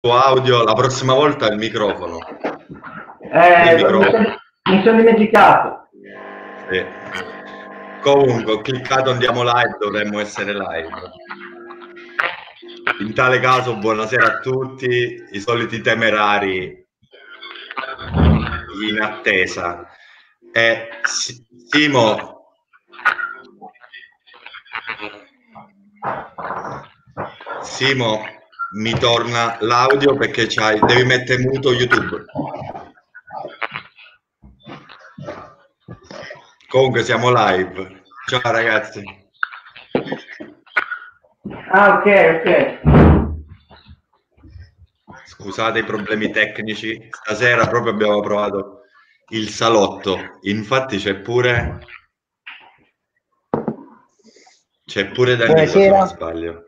audio, la prossima volta il microfono. Mi sono dimenticato. Sì. Comunque, ho cliccato andiamo live, dovremmo essere live. In tale caso, buonasera a tutti, i soliti temerari in attesa. Simo, mi torna l'audio perché devi mettere muto YouTube. Comunque siamo live. Ciao ragazzi. Ah, ok. Scusate i problemi tecnici. Stasera proprio abbiamo provato il salotto. Infatti c'è pure Danilo, se non sbaglio.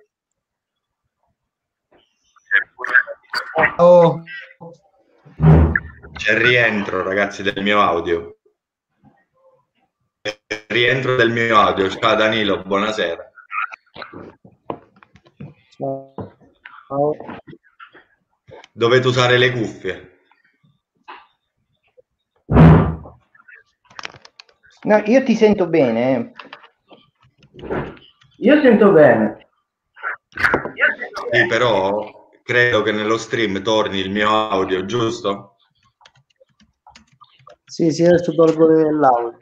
Oh. C'è il rientro, ragazzi, del mio audio. Rientro del mio audio. Ciao Danilo, buonasera. Ciao. Dovete usare le cuffie. No, io ti sento bene. Io sento bene. Sì, però credo che nello stream torni il mio audio, giusto? Sì, adesso tolgo l'audio.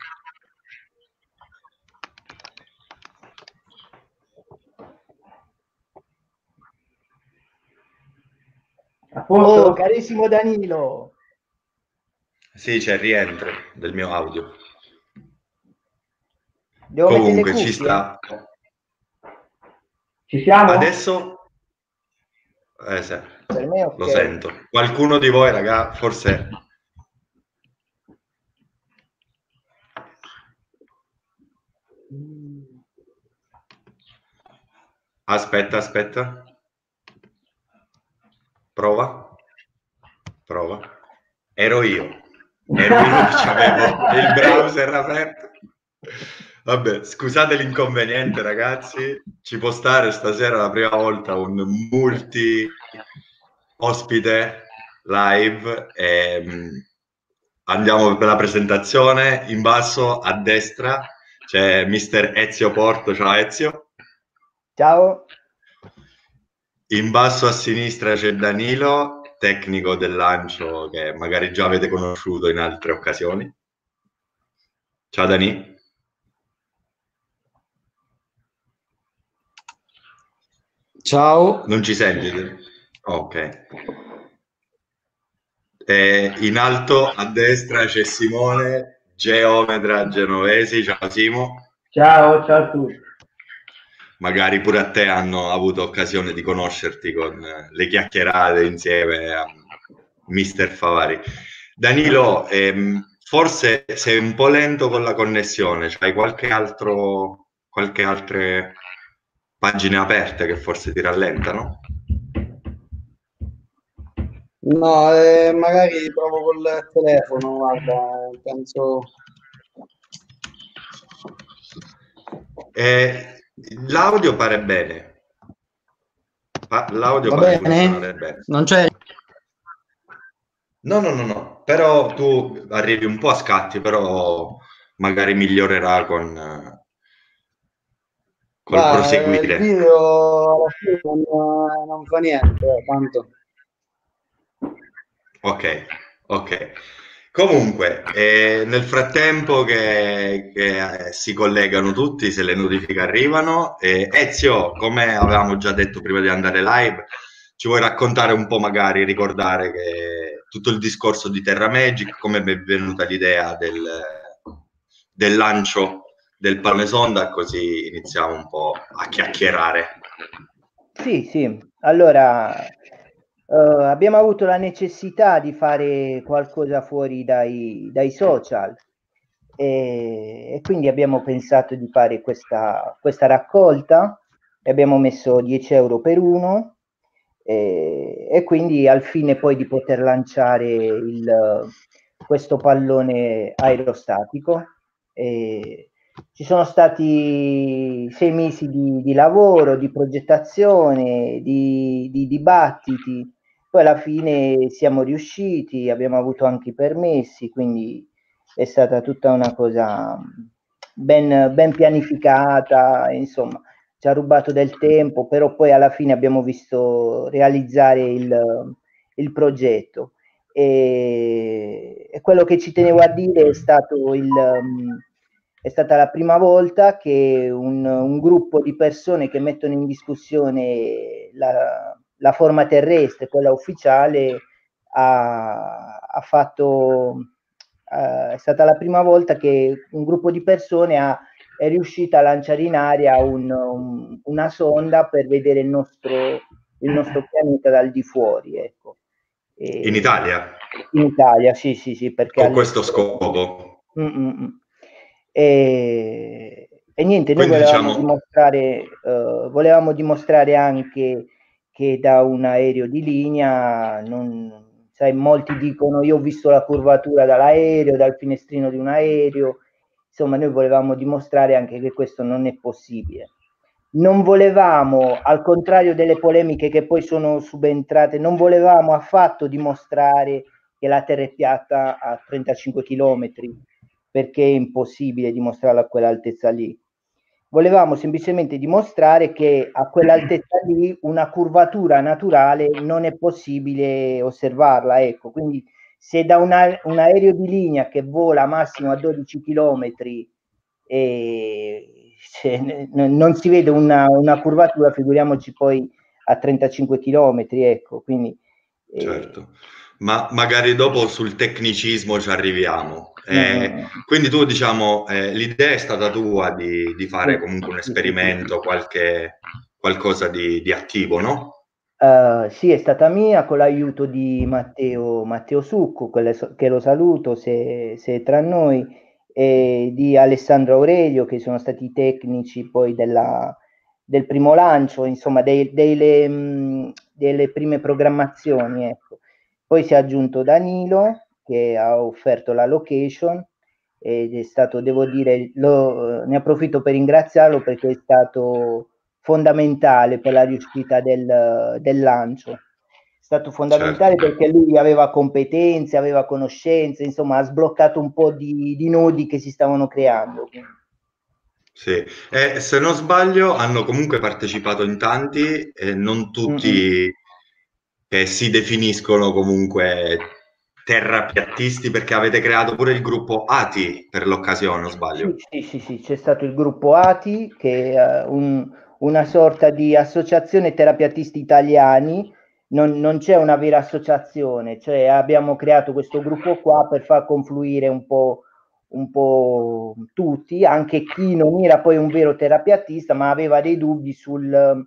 Oh, carissimo Danilo. Sì, c'è il rientro del mio audio. Devo Comunque mettere le ci cuffie? sta. Ci siamo? Adesso sì, Per me ok. lo sento. Qualcuno di voi, raga, forse... Aspetta. Prova. Ero io che avevo il browser aperto. Vabbè, scusate l'inconveniente, ragazzi. Ci può stare stasera la prima volta un multi ospite live. Andiamo per la presentazione. In basso a destra c'è Mister Ezio Porto. Ciao Ezio. Ciao. In basso a sinistra c'è Danilo, tecnico del lancio che magari già avete conosciuto in altre occasioni. Ciao Dani. Ciao. Non ci senti? Ok. In alto a destra c'è Simone, geometra genovesi. Ciao Simo. Ciao a tutti. Magari pure a te hanno avuto occasione di conoscerti con le chiacchierate insieme a Mister Favari. Danilo, forse sei un po' lento con la connessione, c'hai qualche altre pagine aperte che forse ti rallentano? No, magari provo col telefono, guarda, penso... L'audio pare bene. L'audio Va pare bene? funzionare bene. Non c'è... No. Però tu arrivi un po' a scatti, però magari migliorerà col proseguire. Il video alla fine non fa niente, tanto. Ok. Comunque, nel frattempo che si collegano tutti, se le notifiche arrivano, Ezio, come avevamo già detto prima di andare live, ci vuoi raccontare un po', magari ricordare che tutto il discorso di Terra Magic, come è venuta l'idea del lancio del pallone sonda, così iniziamo un po' a chiacchierare. Sì. Allora, abbiamo avuto la necessità di fare qualcosa fuori dai social e quindi abbiamo pensato di fare questa raccolta e abbiamo messo 10 euro per uno e quindi al fine poi di poter lanciare questo pallone aerostatico. Ci sono stati 6 mesi di lavoro, di progettazione, di dibattiti Poi alla fine siamo riusciti, abbiamo avuto anche i permessi, quindi è stata tutta una cosa ben pianificata, insomma, ci ha rubato del tempo, però poi alla fine abbiamo visto realizzare il progetto. E quello che ci tenevo a dire è stata la prima volta che un gruppo di persone che mettono in discussione la forma terrestre, quella ufficiale, ha fatto, è stata la prima volta che un gruppo di persone è riuscita a lanciare in aria una sonda per vedere il nostro pianeta dal di fuori, ecco. In Italia? In Italia, sì, sì, sì, perché con questo scopo. E niente, noi Quindi volevamo dimostrare anche che da un aereo di linea, sai, molti dicono io ho visto la curvatura dall'aereo, dal finestrino di un aereo, insomma noi volevamo dimostrare anche che questo non è possibile. Non volevamo, al contrario delle polemiche che poi sono subentrate, non volevamo affatto dimostrare che la Terra è piatta a 35 km, perché è impossibile dimostrarla a quell'altezza lì. Volevamo semplicemente dimostrare che a quell'altezza lì una curvatura naturale non è possibile osservarla, ecco. Quindi se da un aereo di linea che vola massimo a 12 km non si vede una curvatura, figuriamoci poi a 35 km, ecco. Quindi certo, ma magari dopo sul tecnicismo ci arriviamo. Quindi tu, diciamo, l'idea è stata tua di fare comunque un esperimento, qualcosa di attivo, no? Sì, è stata mia con l'aiuto di Matteo Succo, che lo saluto se è tra noi, e di Alessandro Aurelio, che sono stati i tecnici poi del primo lancio, insomma, delle prime programmazioni, ecco. Poi si è aggiunto Danilo, che ha offerto la location, ed è stato, devo dire, ne approfitto per ringraziarlo perché è stato fondamentale per la riuscita del lancio. È stato fondamentale perché lui aveva competenze, aveva conoscenze, insomma ha sbloccato un po' di nodi che si stavano creando. Sì, se non sbaglio hanno comunque partecipato in tanti, non tutti che si definiscono comunque terrapiattisti, perché avete creato pure il gruppo ATI per l'occasione, non sbaglio? Sì, c'è stato il gruppo ATI, che è una sorta di associazione terapiatisti italiani. Non c'è una vera associazione, cioè abbiamo creato questo gruppo qua per far confluire un po' tutti, anche chi non era poi un vero terapiatista ma aveva dei dubbi sulla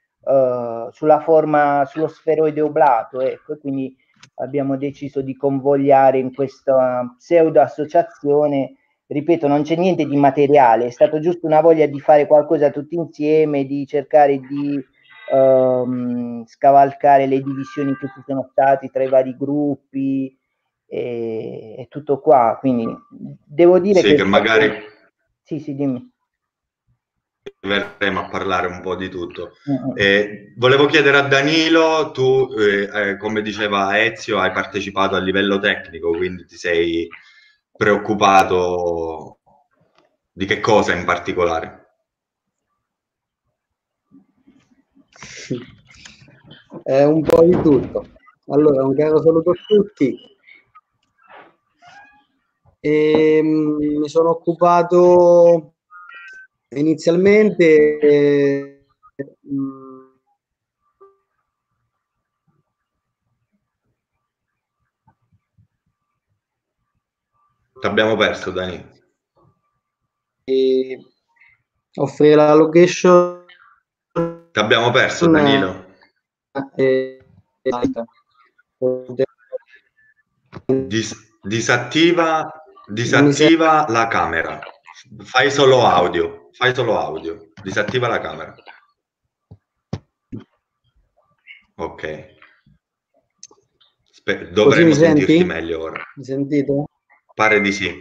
forma, sullo sferoide oblato, ecco, e quindi abbiamo deciso di convogliare in questa pseudo associazione. Ripeto, non c'è niente di materiale, è stato giusto una voglia di fare qualcosa tutti insieme, di cercare di scavalcare le divisioni che ci sono state tra i vari gruppi e tutto qua. Quindi devo dire sì, che magari sì, dimmi. verremo a parlare un po' di tutto. Volevo chiedere a Danilo, tu come diceva Ezio hai partecipato a livello tecnico, quindi ti sei preoccupato di che cosa in particolare? Un po' di tutto. Allora, un caro saluto a tutti. Mi sono occupato inizialmente Ti abbiamo perso, Dani. offrire la location. Ti abbiamo perso, Danilo. Disattiva la camera. Fai solo audio. Disattiva la camera. Ok. Dovremmo sentirti meglio ora. Mi sentite? Pare di sì.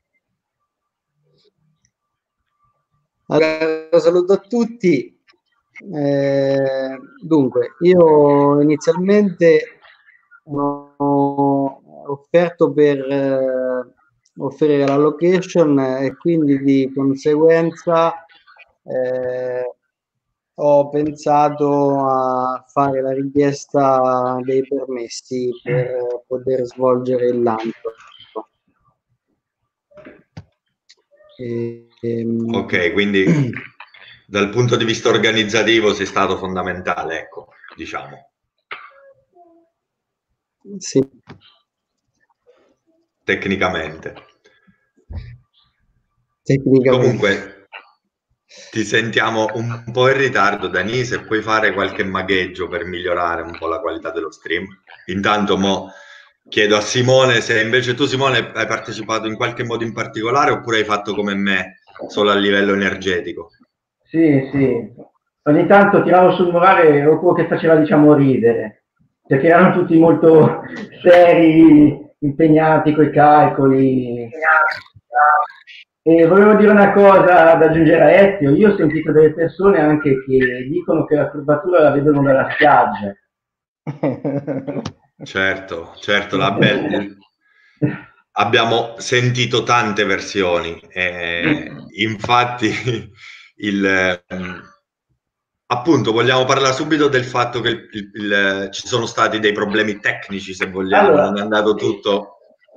Allora, saluto a tutti. Dunque, io inizialmente ho offerto per offrire la location e quindi di conseguenza ho pensato a fare la richiesta dei permessi per poter svolgere il lancio. Ok, quindi dal punto di vista organizzativo sei stato fondamentale, ecco, diciamo. Sì. Tecnicamente. Comunque, ti sentiamo un po' in ritardo, Dani, se puoi fare qualche magheggio per migliorare un po' la qualità dello stream. Intanto mo chiedo a Simone se invece tu, Simone, hai partecipato in qualche modo in particolare oppure hai fatto come me, solo a livello energetico? Sì, sì. Ogni tanto tiravo sul morale oppure che faceva, diciamo, ridere, perché erano tutti molto seri, impegnati coi calcoli. E volevo dire una cosa da aggiungere a Ezio. Io ho sentito delle persone anche che dicono che la curvatura la vedono dalla spiaggia. Certo, abbiamo sentito tante versioni, infatti appunto vogliamo parlare subito del fatto che ci sono stati dei problemi tecnici, se vogliamo, Allora, non è andato tutto.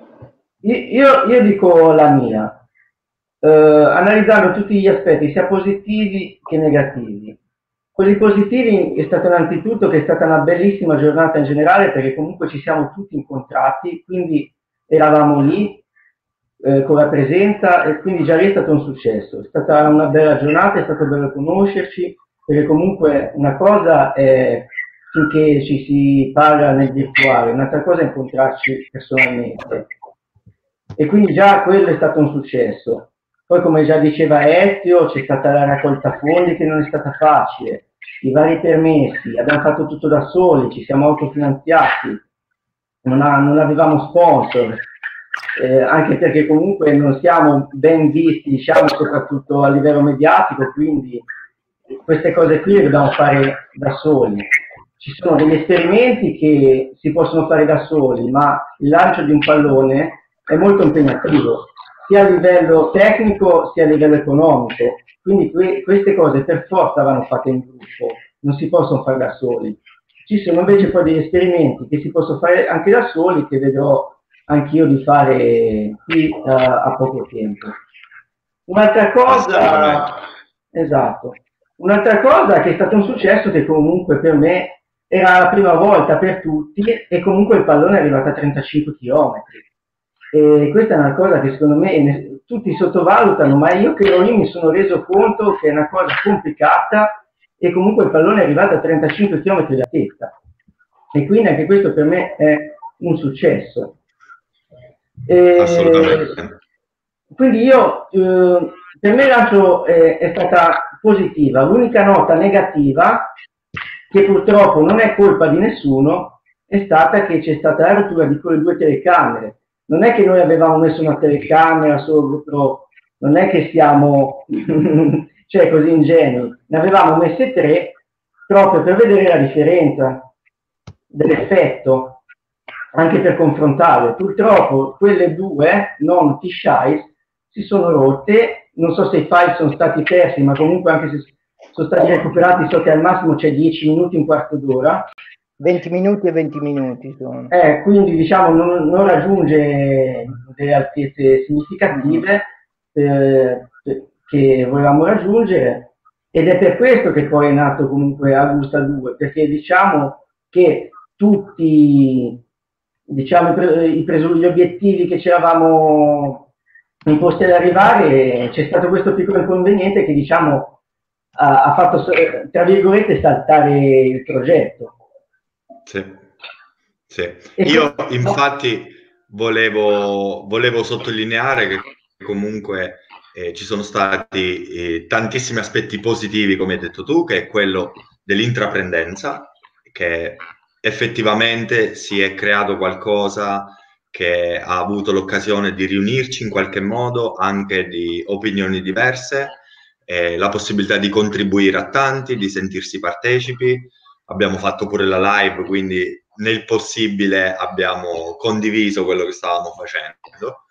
Io dico la mia. Analizzando tutti gli aspetti sia positivi che negativi. Quelli positivi è stato innanzitutto che è stata una bellissima giornata in generale perché comunque ci siamo tutti incontrati, quindi eravamo lì con la presenza e quindi già lì è stato un successo. È stata una bella giornata, è stato bello conoscerci perché comunque una cosa è finché ci si parla nel virtuale, un'altra cosa è incontrarci personalmente. E quindi già quello è stato un successo. Poi come già diceva Ezio c'è stata la raccolta fondi che non è stata facile, i vari permessi, abbiamo fatto tutto da soli, ci siamo autofinanziati, non avevamo sponsor, anche perché comunque non siamo ben visti, diciamo, soprattutto a livello mediatico, quindi queste cose qui le dobbiamo fare da soli. Ci sono degli esperimenti che si possono fare da soli, ma il lancio di un pallone è molto impegnativo, sia a livello tecnico sia a livello economico, quindi queste cose per forza vanno fatte in gruppo, non si possono fare da soli. Ci sono invece poi degli esperimenti che si possono fare anche da soli, che vedrò anch'io di fare qui a poco tempo. Un'altra cosa, esatto, un'altra cosa che è stato un successo che comunque per me era la prima volta per tutti e comunque il pallone è arrivato a 35 km. E questa è una cosa che secondo me tutti sottovalutano, ma io che ero lì mi sono reso conto che è una cosa complicata e comunque il pallone è arrivato a 35 km da testa. E quindi anche questo per me è un successo. Assolutamente. Quindi io, per me il lancio è stata positiva. L'unica nota negativa, che purtroppo non è colpa di nessuno, è stata che c'è stata la rottura di quelle due telecamere. Non è che noi avevamo messo una telecamera solo GoPro, non è che siamo cioè così ingenui, ne avevamo messe 3 proprio per vedere la differenza dell'effetto, anche per confrontare. Purtroppo quelle due, non T-Shice, si sono rotte, non so se i file sono stati persi, ma comunque anche se sono stati recuperati, so che al massimo c'è 10 minuti, un quarto d'ora. 20 minuti e 20 minuti sono. Quindi diciamo non raggiunge delle altezze significative che volevamo raggiungere, ed è per questo che poi è nato comunque Agusta 2, perché diciamo che tutti gli obiettivi che ci eravamo imposti ad arrivare, c'è stato questo piccolo inconveniente che diciamo ha fatto tra virgolette saltare il progetto. Sì. Sì. Io infatti volevo sottolineare che comunque ci sono stati tantissimi aspetti positivi, come hai detto tu, che è quello dell'intraprendenza, che effettivamente si è creato qualcosa che ha avuto l'occasione di riunirci in qualche modo, anche di opinioni diverse, la possibilità di contribuire a tanti, di sentirsi partecipi. Abbiamo fatto pure la live, quindi nel possibile abbiamo condiviso quello che stavamo facendo.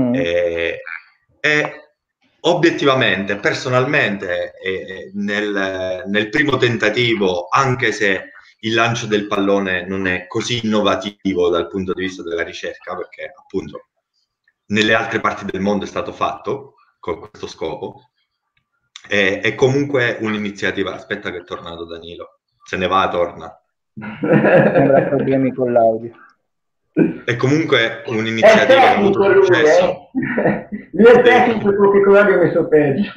E obiettivamente, personalmente, nel primo tentativo, anche se il lancio del pallone non è così innovativo dal punto di vista della ricerca, perché appunto nelle altre parti del mondo è stato fatto con questo scopo, è comunque un'iniziativa. Aspetta che è tornato Danilo, se ne va, torna. Avrà problemi con l'audio. È comunque un'iniziativa che ha avuto successo. Lui è tecnico, perché con l'audio è messo peggio.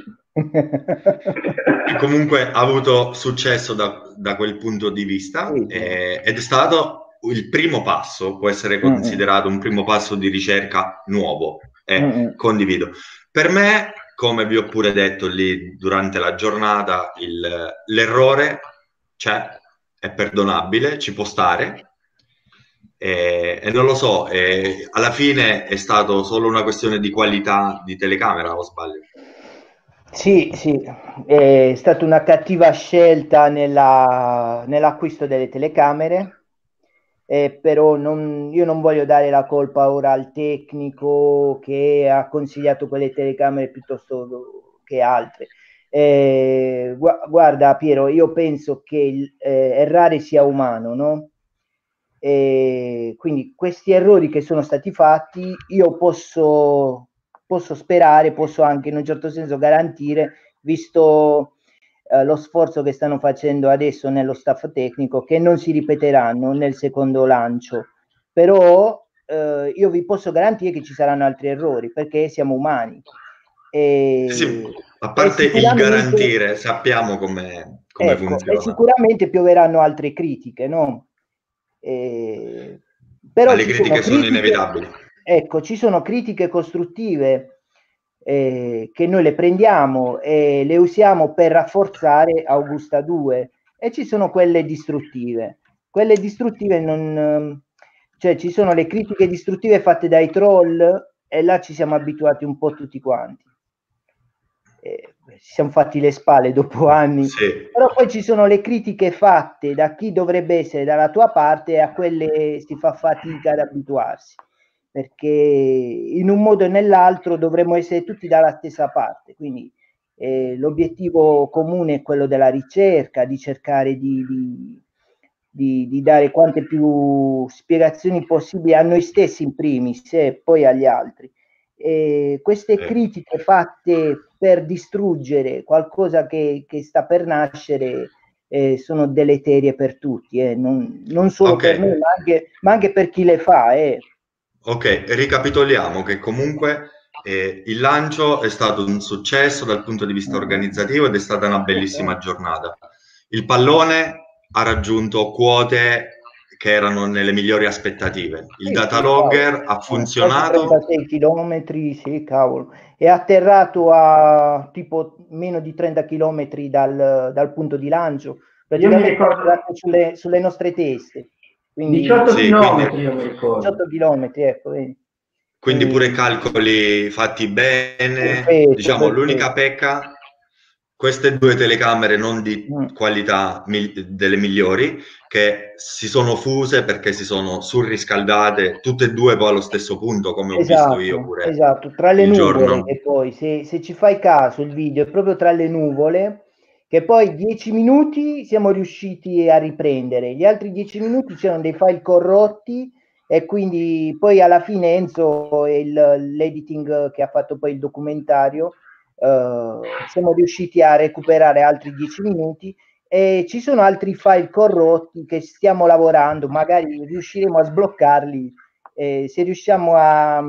Comunque ha avuto successo da quel punto di vista, ed è stato il primo passo, può essere considerato un primo passo di ricerca nuovo, e condivido. Per me, come vi ho pure detto lì durante la giornata, l'errore c'è, è perdonabile, ci può stare, e non lo so, alla fine è stato solo una questione di qualità di telecamera, o sbaglio? Sì, è stata una cattiva scelta nell'acquisto delle telecamere, però io non voglio dare la colpa ora al tecnico che ha consigliato quelle telecamere piuttosto che altre. Guarda Piero, io penso che errare sia umano, no? Quindi questi errori che sono stati fatti, io posso sperare, posso anche in un certo senso garantire, visto lo sforzo che stanno facendo adesso nello staff tecnico, che non si ripeteranno nel secondo lancio, però io vi posso garantire che ci saranno altri errori, perché siamo umani. Sì, a parte il garantire, sappiamo come funziona. E sicuramente pioveranno altre critiche, no? Però le critiche sono inevitabili. Ecco, ci sono critiche costruttive che noi le prendiamo e le usiamo per rafforzare Augusta 2, e ci sono quelle distruttive. Quelle distruttive cioè ci sono le critiche distruttive fatte dai troll, e là ci siamo abituati un po' tutti quanti. Ci siamo fatti le spalle dopo anni, sì. Però poi ci sono le critiche fatte da chi dovrebbe essere dalla tua parte, e a quelle si fa fatica ad abituarsi, perché in un modo o nell'altro dovremmo essere tutti dalla stessa parte. Quindi l'obiettivo comune è quello della ricerca, di cercare di dare quante più spiegazioni possibili a noi stessi in primis e poi agli altri. Queste critiche fatte per distruggere qualcosa che sta per nascere sono deleterie per tutti, non solo per noi, ma anche per chi le fa. Ok, ricapitoliamo che comunque il lancio è stato un successo dal punto di vista organizzativo ed è stata una bellissima giornata. Il pallone ha raggiunto quote che erano nelle migliori aspettative. Il datalogger ha funzionato. 36 chilometri, sì, cavolo. È atterrato a tipo meno di 30 chilometri dal punto di lancio. Praticamente sulle nostre teste. Quindi, 18 chilometri, io mi ricordo. 18 chilometri, ecco. Quindi pure calcoli fatti bene. Perfetto, diciamo, l'unica pecca, queste due telecamere non di qualità delle migliori, che si sono fuse perché si sono surriscaldate tutte e due poi allo stesso punto, come ho visto io pure. Esatto, tra le nuvole. E poi se ci fai caso, il video è proprio tra le nuvole, che poi 10 minuti siamo riusciti a riprendere, gli altri 10 minuti c'erano dei file corrotti, e quindi poi alla fine Enzo e l'editing che ha fatto poi il documentario, siamo riusciti a recuperare altri 10 minuti, e ci sono altri file corrotti che stiamo lavorando, magari riusciremo a sbloccarli, se riusciamo a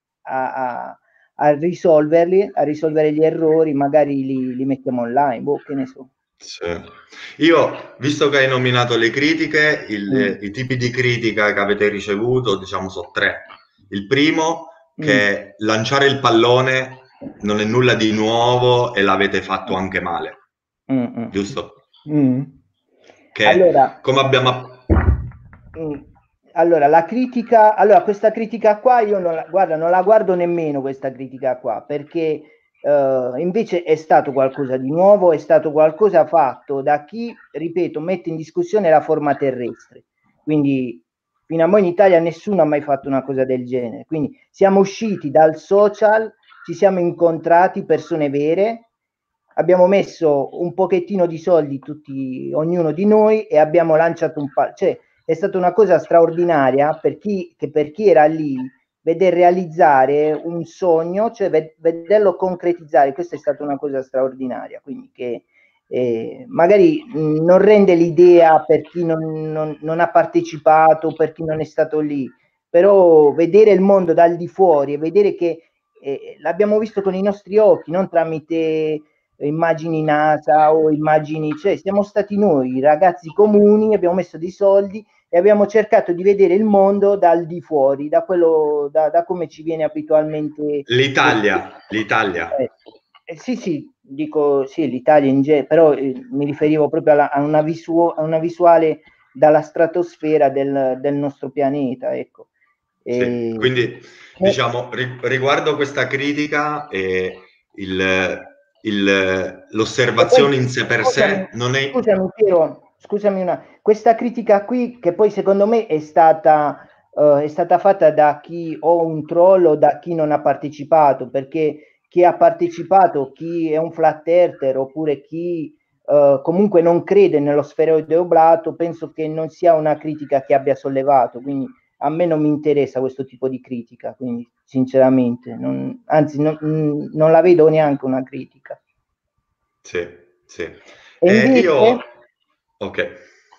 risolverli, a risolvere gli errori, magari li mettiamo online, che ne so. Sì. Io, visto che hai nominato le critiche, i tipi di critica che avete ricevuto, diciamo, sono tre. Il primo, che lanciare il pallone non è nulla di nuovo e l'avete fatto anche male, giusto? Che allora, come abbiamo... Allora, la critica, questa critica qua io non la guardo nemmeno, questa critica qua, perché invece è stato qualcosa di nuovo, è stato qualcosa fatto da chi, ripeto, mette in discussione la forma terrestre. Quindi fino a mo' in Italia nessuno ha mai fatto una cosa del genere. Quindi siamo usciti dal social, ci siamo incontrati, persone vere, abbiamo messo un pochettino di soldi tutti, ognuno di noi, e abbiamo lanciato un cioè è stata una cosa straordinaria per chi era lì, veder realizzare un sogno, cioè vederlo concretizzare. Questa è stata una cosa straordinaria, quindi che magari non rende l'idea per chi non ha partecipato, per chi non è stato lì, però vedere il mondo dal di fuori e vedere che l'abbiamo visto con i nostri occhi, non tramite immagini NASA o immagini, cioè siamo stati noi ragazzi comuni, abbiamo messo dei soldi e abbiamo cercato di vedere il mondo dal di fuori, da quello, da come ci viene abitualmente. L'Italia. Sì, dico sì, l'Italia in genere, però mi riferivo proprio a una visuale dalla stratosfera del nostro pianeta, ecco. Sì, quindi diciamo riguardo questa critica, l'osservazione in sé per sé non è... Scusami Piero, questa critica qui, che poi secondo me è stata fatta da chi o un troll o da chi non ha partecipato, perché chi ha partecipato, chi è un flat earther oppure chi comunque non crede nello sferoide oblato, penso che non sia una critica che abbia sollevato, quindi a me non mi interessa questo tipo di critica, quindi sinceramente, anzi non la vedo neanche una critica. Sì. E invece, ok.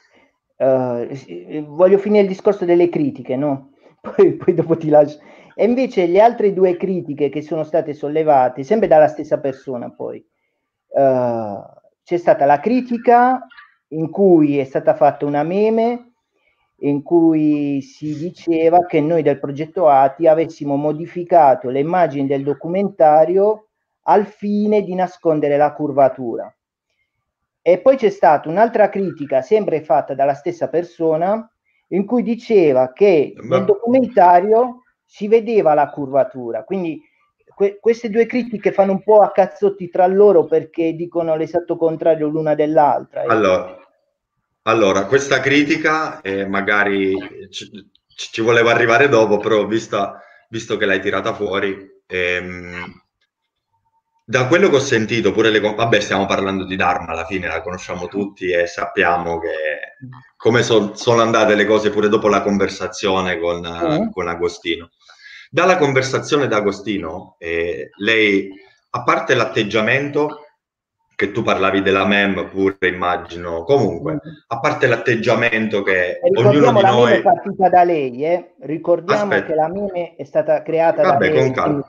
Voglio finire il discorso delle critiche, no? Poi dopo ti lascio. E invece le altre due critiche che sono state sollevate, sempre dalla stessa persona poi, c'è stata la critica in cui è stata fatta una meme in cui si diceva che noi del progetto ATI avessimo modificato le immagini del documentario al fine di nascondere la curvatura. E poi c'è stata un'altra critica, sempre fatta dalla stessa persona, in cui diceva che nel documentario si vedeva la curvatura. Quindi queste due critiche fanno un po' a cazzotti tra loro, perché dicono l'esatto contrario l'una dell'altra. Allora, questa critica magari ci voleva arrivare dopo, però visto che l'hai tirata fuori, da quello che ho sentito, pure vabbè, stiamo parlando di Dharma, alla fine la conosciamo tutti e sappiamo come sono andate le cose pure dopo la conversazione con Agostino. Dalla conversazione d'Agostino, lei, a parte l'atteggiamento, che tu parlavi della mem pure, immagino, comunque, a parte l'atteggiamento che ognuno di la noi... meme è partita da lei, ricordiamo Aspetta. che la meme è stata creata da lei. Con calma.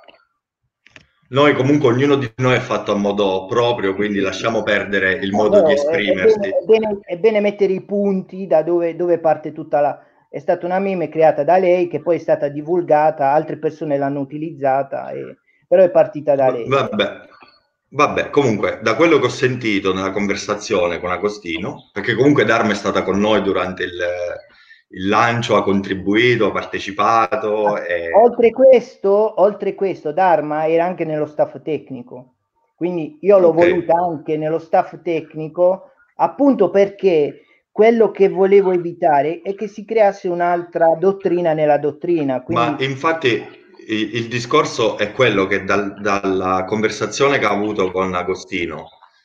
Noi comunque, ognuno di noi è fatto a modo proprio, quindi lasciamo perdere il modo di esprimersi. È bene mettere i punti da dove parte tutta la... È stata una meme creata da lei, che poi è stata divulgata, altre persone l'hanno utilizzata, però è partita da lei. Vabbè, comunque, da quello che ho sentito nella conversazione con Agostino, perché comunque Dharma è stata con noi durante il lancio, ha contribuito, ha partecipato. Oltre questo, Dharma era anche nello staff tecnico, quindi io l'ho voluta anche nello staff tecnico, appunto perché quello che volevo evitare è che si creasse un'altra dottrina nella dottrina. Quindi... Ma infatti il discorso è quello che dalla conversazione che ho avuto con Agostino,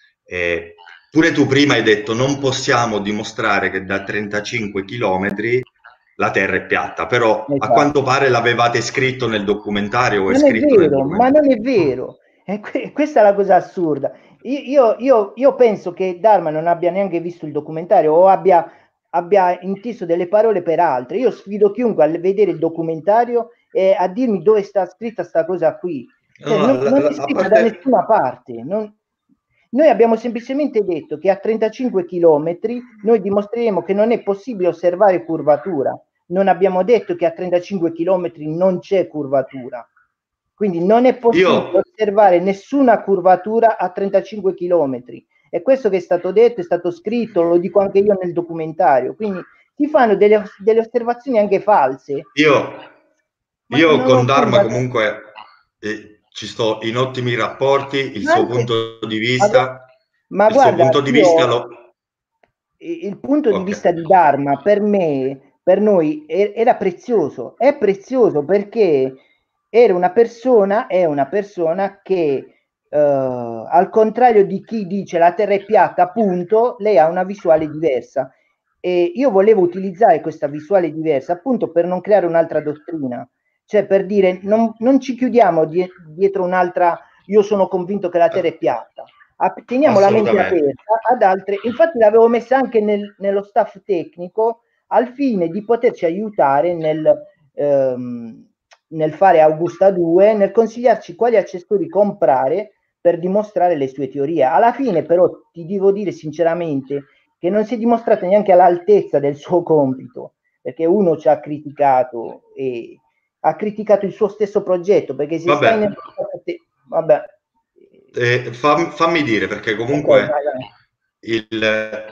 pure tu prima hai detto non possiamo dimostrare che da 35 chilometri la Terra è piatta, però a quanto pare l'avevate scritto nel documentario o è scritto nel documentario. Ma non è vero, questa è la cosa assurda. Io penso che Dharma non abbia neanche visto il documentario o abbia inteso delle parole per altre. Io sfido chiunque a vedere il documentario e a dirmi dove sta scritta sta cosa qui. Cioè, non è scritta da nessuna parte. Noi abbiamo semplicemente detto che a 35 chilometri noi dimostreremo che non è possibile osservare curvatura. Non abbiamo detto che a 35 chilometri non c'è curvatura. Quindi non è possibile osservare nessuna curvatura a 35 chilometri. È questo che è stato detto, è stato scritto, lo dico anche io nel documentario. Quindi si fanno delle osservazioni anche false. Io con Dharma comunque ci sto in ottimi rapporti, il Ma suo anche, punto di ma, vista, ma il suo guarda, punto di vista io lo... il punto di Ok, vista di Dharma per me, per noi era prezioso, è prezioso perché era una persona, è una persona che al contrario di chi dice la Terra è piatta, appunto, lei ha una visuale diversa e io volevo utilizzare questa visuale diversa appunto per non creare un'altra dottrina, cioè per dire non ci chiudiamo dietro un'altra, io sono convinto che la Terra è piatta, teniamo la mente assolutamente. aperta ad altre, infatti l'avevo messa anche nello staff tecnico al fine di poterci aiutare nel fare Augusta 2, nel consigliarci quali accessori comprare per dimostrare le sue teorie. Alla fine però ti devo dire sinceramente che non si è dimostrato neanche all'altezza del suo compito, perché uno ci ha criticato e ha criticato il suo stesso progetto, perché se stai Vabbè, nel... Vabbè. fammi dire, perché Ok, comunque vai, vai. il,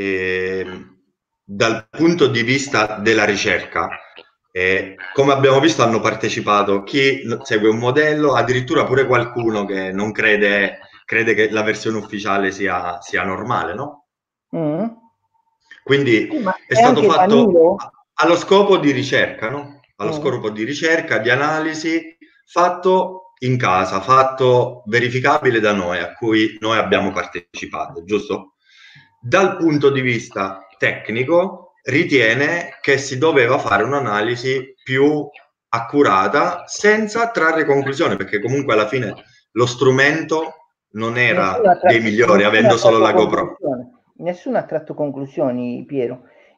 dal punto di vista della ricerca, come abbiamo visto, hanno partecipato chi segue un modello, addirittura pure qualcuno che non crede che la versione ufficiale sia normale, no? Mm. Quindi Sì, ma è è stato anche fatto Vanilo? allo scopo di ricerca, no? Allo Mm. scopo di ricerca, di analisi, fatto in casa, fatto verificabile da noi, a cui noi abbiamo partecipato, giusto? Dal punto di vista tecnico, ritiene che si doveva fare un'analisi più accurata senza trarre conclusioni, perché comunque alla fine lo strumento non Nessuno ha, era dei migliori, nessuno ha avendo solo tratto la GoPro. conclusioni. Nessuno ha tratto conclusioni, Piero.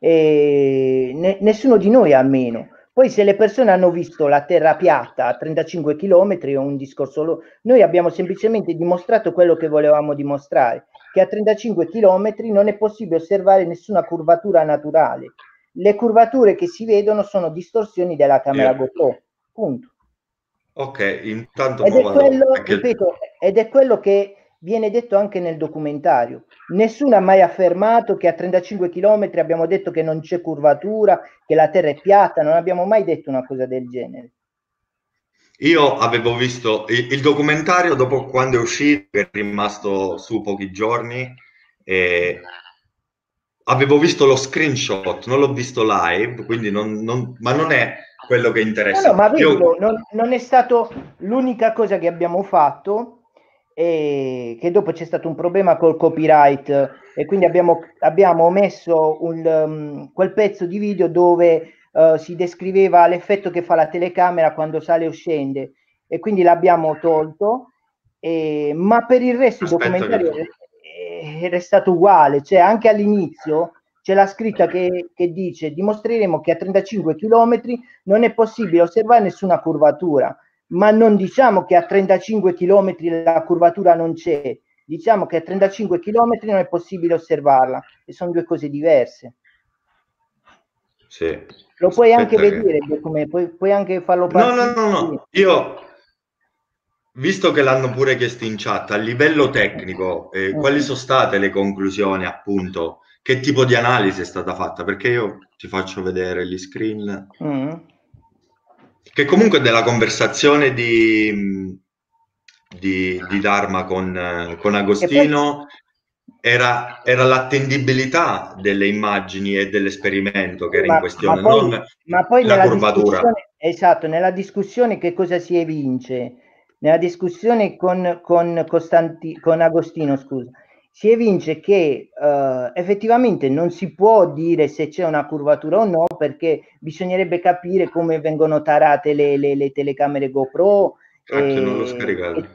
E nessuno di noi almeno. Poi se le persone hanno visto la Terra piatta a 35 km è un discorso loro. Noi abbiamo semplicemente dimostrato quello che volevamo dimostrare, che a 35 km non è possibile osservare nessuna curvatura naturale. Le curvature che si vedono sono distorsioni della camera Sì. GoPro. Punto. Ok, intanto Ed mo è vado, quello, perché ripeto, ed è quello che viene detto anche nel documentario. Nessuno ha mai affermato che a 35 km abbiamo detto che non c'è curvatura, che la Terra è piatta, non abbiamo mai detto una cosa del genere. io avevo visto il documentario dopo quando è uscito, che è rimasto su pochi giorni, e avevo visto lo screenshot, non l'ho visto live, quindi ma non è quello che No, no, interessa. ma vedilo, Io, non è stato l'unica cosa che abbiamo fatto, che dopo c'è stato un problema col copyright e quindi abbiamo messo quel pezzo di video dove si descriveva l'effetto che fa la telecamera quando sale o scende e quindi l'abbiamo tolto, ma per il resto il aspetta che... documentario è restato uguale, cioè anche all'inizio c'è la scritta che dice dimostreremo che a 35 km non è possibile osservare nessuna curvatura, ma non diciamo che a 35 km la curvatura non c'è, diciamo che a 35 km non è possibile osservarla e sono due cose diverse. Sì, Lo puoi anche aspetta che... vedere, puoi anche farlo No, no, partire. no, no, io... Visto che l'hanno pure chiesto in chat, a livello tecnico, quali sono state le conclusioni, appunto? Che tipo di analisi è stata fatta? Perché io ti faccio vedere gli screen. Mm. Che comunque nella conversazione di Dharma con E poi Agostino era l'attendibilità delle immagini e dell'esperimento che sì, era in questione, non ma poi la nella curvatura. discussione, esatto, nella discussione che cosa si evince? Nella discussione con Agostino, scusa, si evince che effettivamente non si può dire se c'è una curvatura o no, perché bisognerebbe capire come vengono tarate le telecamere GoPro. Cacchio, non l'ho E, scaricato.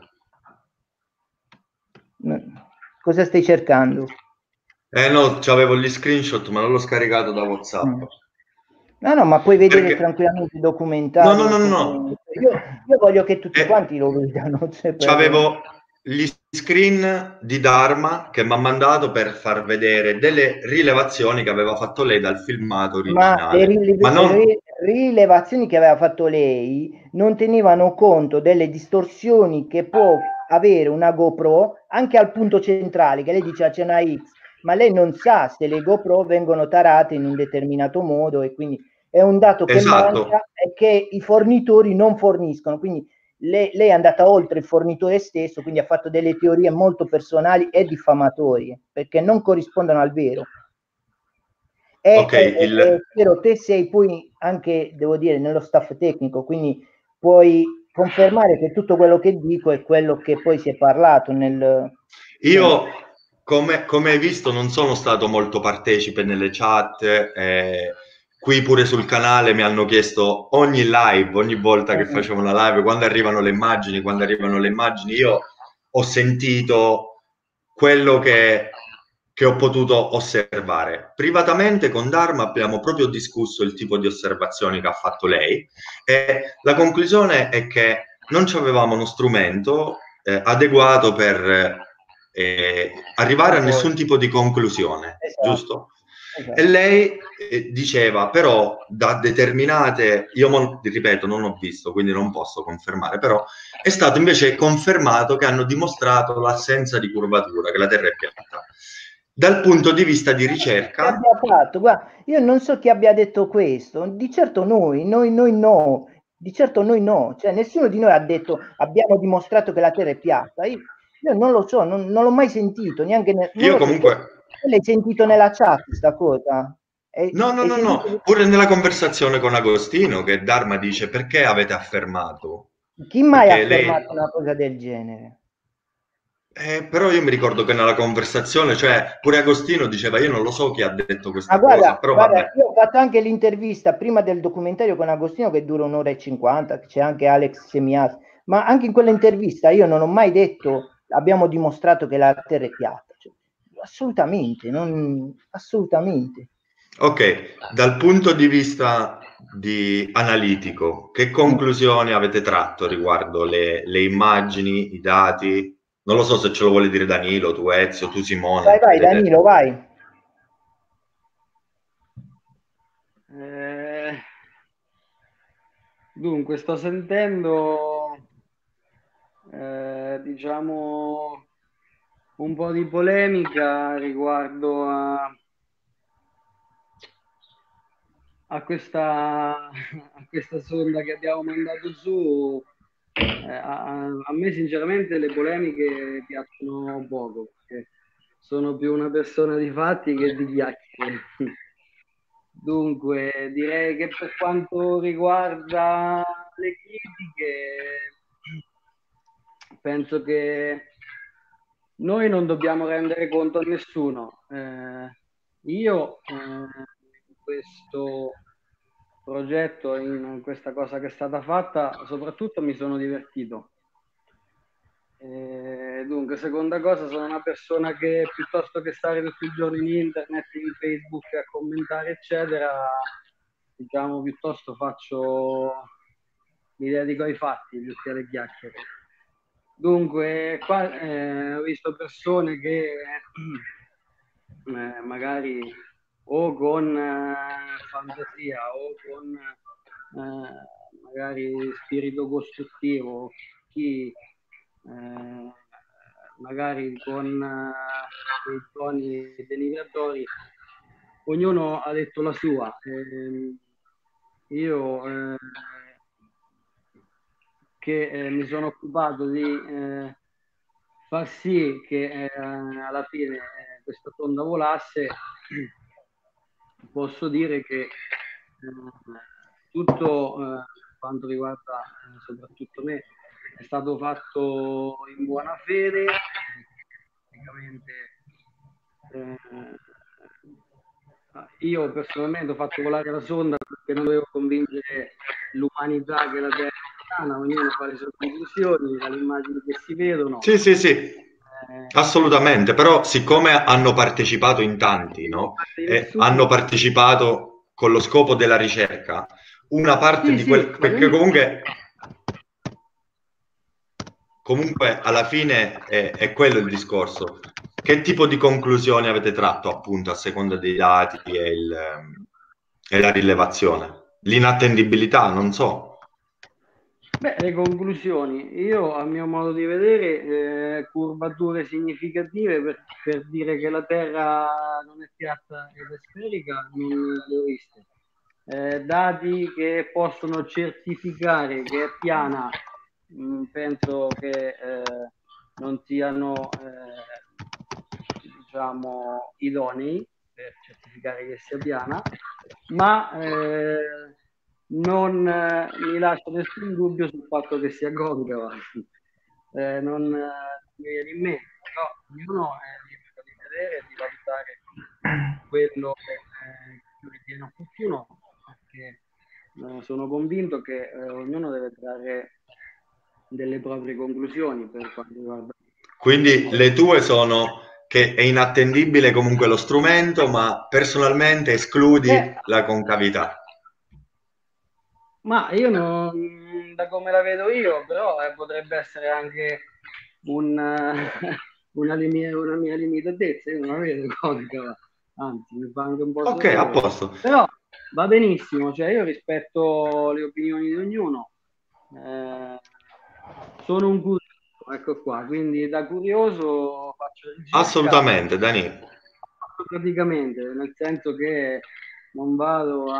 cosa stai cercando? No, c'avevo gli screenshot, ma non l'ho scaricato da WhatsApp. Mm. No, no, ma puoi vedere Perché? tranquillamente il No, no, documentario. no, no, no. Io voglio che tutti Eh, quanti lo vedano. Cioè C'avevo gli screen di Dharma che mi ha mandato per far vedere delle rilevazioni che aveva fatto lei dal filmato ma le originale. Ma non... rilevazioni che aveva fatto lei non tenevano conto delle distorsioni che può avere una GoPro anche al punto centrale, che lei dice c'è una X, ma lei non sa se le GoPro vengono tarate in un determinato modo e quindi è un dato che Esatto, manca e che i fornitori non forniscono. Quindi lei è andata oltre il fornitore stesso, quindi ha fatto delle teorie molto personali e diffamatorie, perché non corrispondono al vero. Ok, Piero, te sei poi anche, devo dire, nello staff tecnico, quindi puoi confermare che tutto quello che dico è quello che poi si è parlato io, come hai visto, non sono stato molto partecipe nelle chat. Qui pure sul canale mi hanno chiesto ogni live, ogni volta che facevo una live, quando arrivano le immagini, io ho sentito quello che ho potuto osservare. Privatamente con Dharma abbiamo proprio discusso il tipo di osservazioni che ha fatto lei e la conclusione è che non avevamo uno strumento adeguato per arrivare a nessun tipo di conclusione, esatto, giusto? esatto. E lei diceva, però, da determinate, io ripeto, non ho visto, quindi non posso confermare, però è stato invece confermato che hanno dimostrato l'assenza di curvatura, che la Terra è piatta. Dal punto di vista di ricerca... Guarda, io non so chi abbia detto questo, di certo noi no, di certo noi no, cioè nessuno di noi ha detto abbiamo dimostrato che la Terra è piatta, io non lo so, non l'ho mai sentito, neanche non Io lo so, comunque... l'hai sentito nella chat questa cosa? No, pure nella conversazione con Agostino che Dharma dice perché avete affermato? Chi mai ha Perché lei... affermato una cosa del genere? Però io mi ricordo che nella conversazione, cioè pure Agostino diceva io non lo so chi ha detto Ma questa cosa, però guarda, vabbè. io ho fatto anche l'intervista prima del documentario con Agostino che dura 1 ora e 50, c'è anche Alex Semias, ma anche in quell'intervista io non ho mai detto abbiamo dimostrato che la Terra è piatta, cioè, assolutamente, assolutamente. Ok, dal punto di vista analitico, che conclusioni avete tratto riguardo le immagini, i dati? Non lo so se ce lo vuole dire Danilo, tu Ezio, tu Simone. Vai Danilo, vai. Dunque, sto sentendo, diciamo, un po' di polemica riguardo a questa sonda che abbiamo mandato su. A me sinceramente le polemiche piacciono poco, perché sono più una persona di fatti che di chiacchiere. Dunque, direi che per quanto riguarda le critiche, penso che noi non dobbiamo rendere conto a nessuno. Io in questo progetto, in questa cosa che è stata fatta, soprattutto mi sono divertito. Dunque, seconda cosa, sono una persona che piuttosto che stare tutto il giorno in internet, in Facebook a commentare, eccetera, diciamo, piuttosto mi dedico ai fatti più che alle chiacchiere. Dunque, qua ho visto persone che magari o con fantasia o con magari spirito costruttivo, chi magari con dei toni denigratori, ognuno ha detto la sua. Io che mi sono occupato di far sì che alla fine questa sonda volasse, posso dire che tutto quanto riguarda soprattutto me è stato fatto in buona fede. Praticamente io personalmente ho fatto volare la sonda perché non dovevo convincere l'umanità che la Terra è piana, ognuno fa le sue conclusioni dalle immagini che si vedono. Sì, assolutamente, però siccome hanno partecipato in tanti, no? Hanno partecipato con lo scopo della ricerca, una parte di quel... perché comunque alla fine è quello il discorso. Che tipo di conclusioni avete tratto appunto a seconda dei dati e la rilevazione? L'inattendibilità, non so. Beh, le conclusioni. Io, a mio modo di vedere, curvature significative per dire che la Terra non è piatta ed è sferica, non le ho viste. Dati che possono certificare che è piana penso che non siano diciamo idonei per certificare che sia piana, ma non mi lascia nessun dubbio sul fatto che sia concava. Non mi viene in mente, però ognuno è libero di vedere e di valutare quello che ritiene opportuno, perché sono convinto che ognuno deve trarre delle proprie conclusioni per quanto riguarda. Quindi le tue sono che è inattendibile comunque lo strumento, ma personalmente escludi la concavità. Ma io non, da come la vedo io, però potrebbe essere anche una mia limitatezza, io non la vedo concava, anzi mi fa anche un po' Ok, a sorridere. posto. Però va benissimo, cioè io rispetto le opinioni di ognuno, sono un curioso, ecco qua, quindi da curioso faccio ricerca. Assolutamente, Dani. Praticamente, nel senso che non vado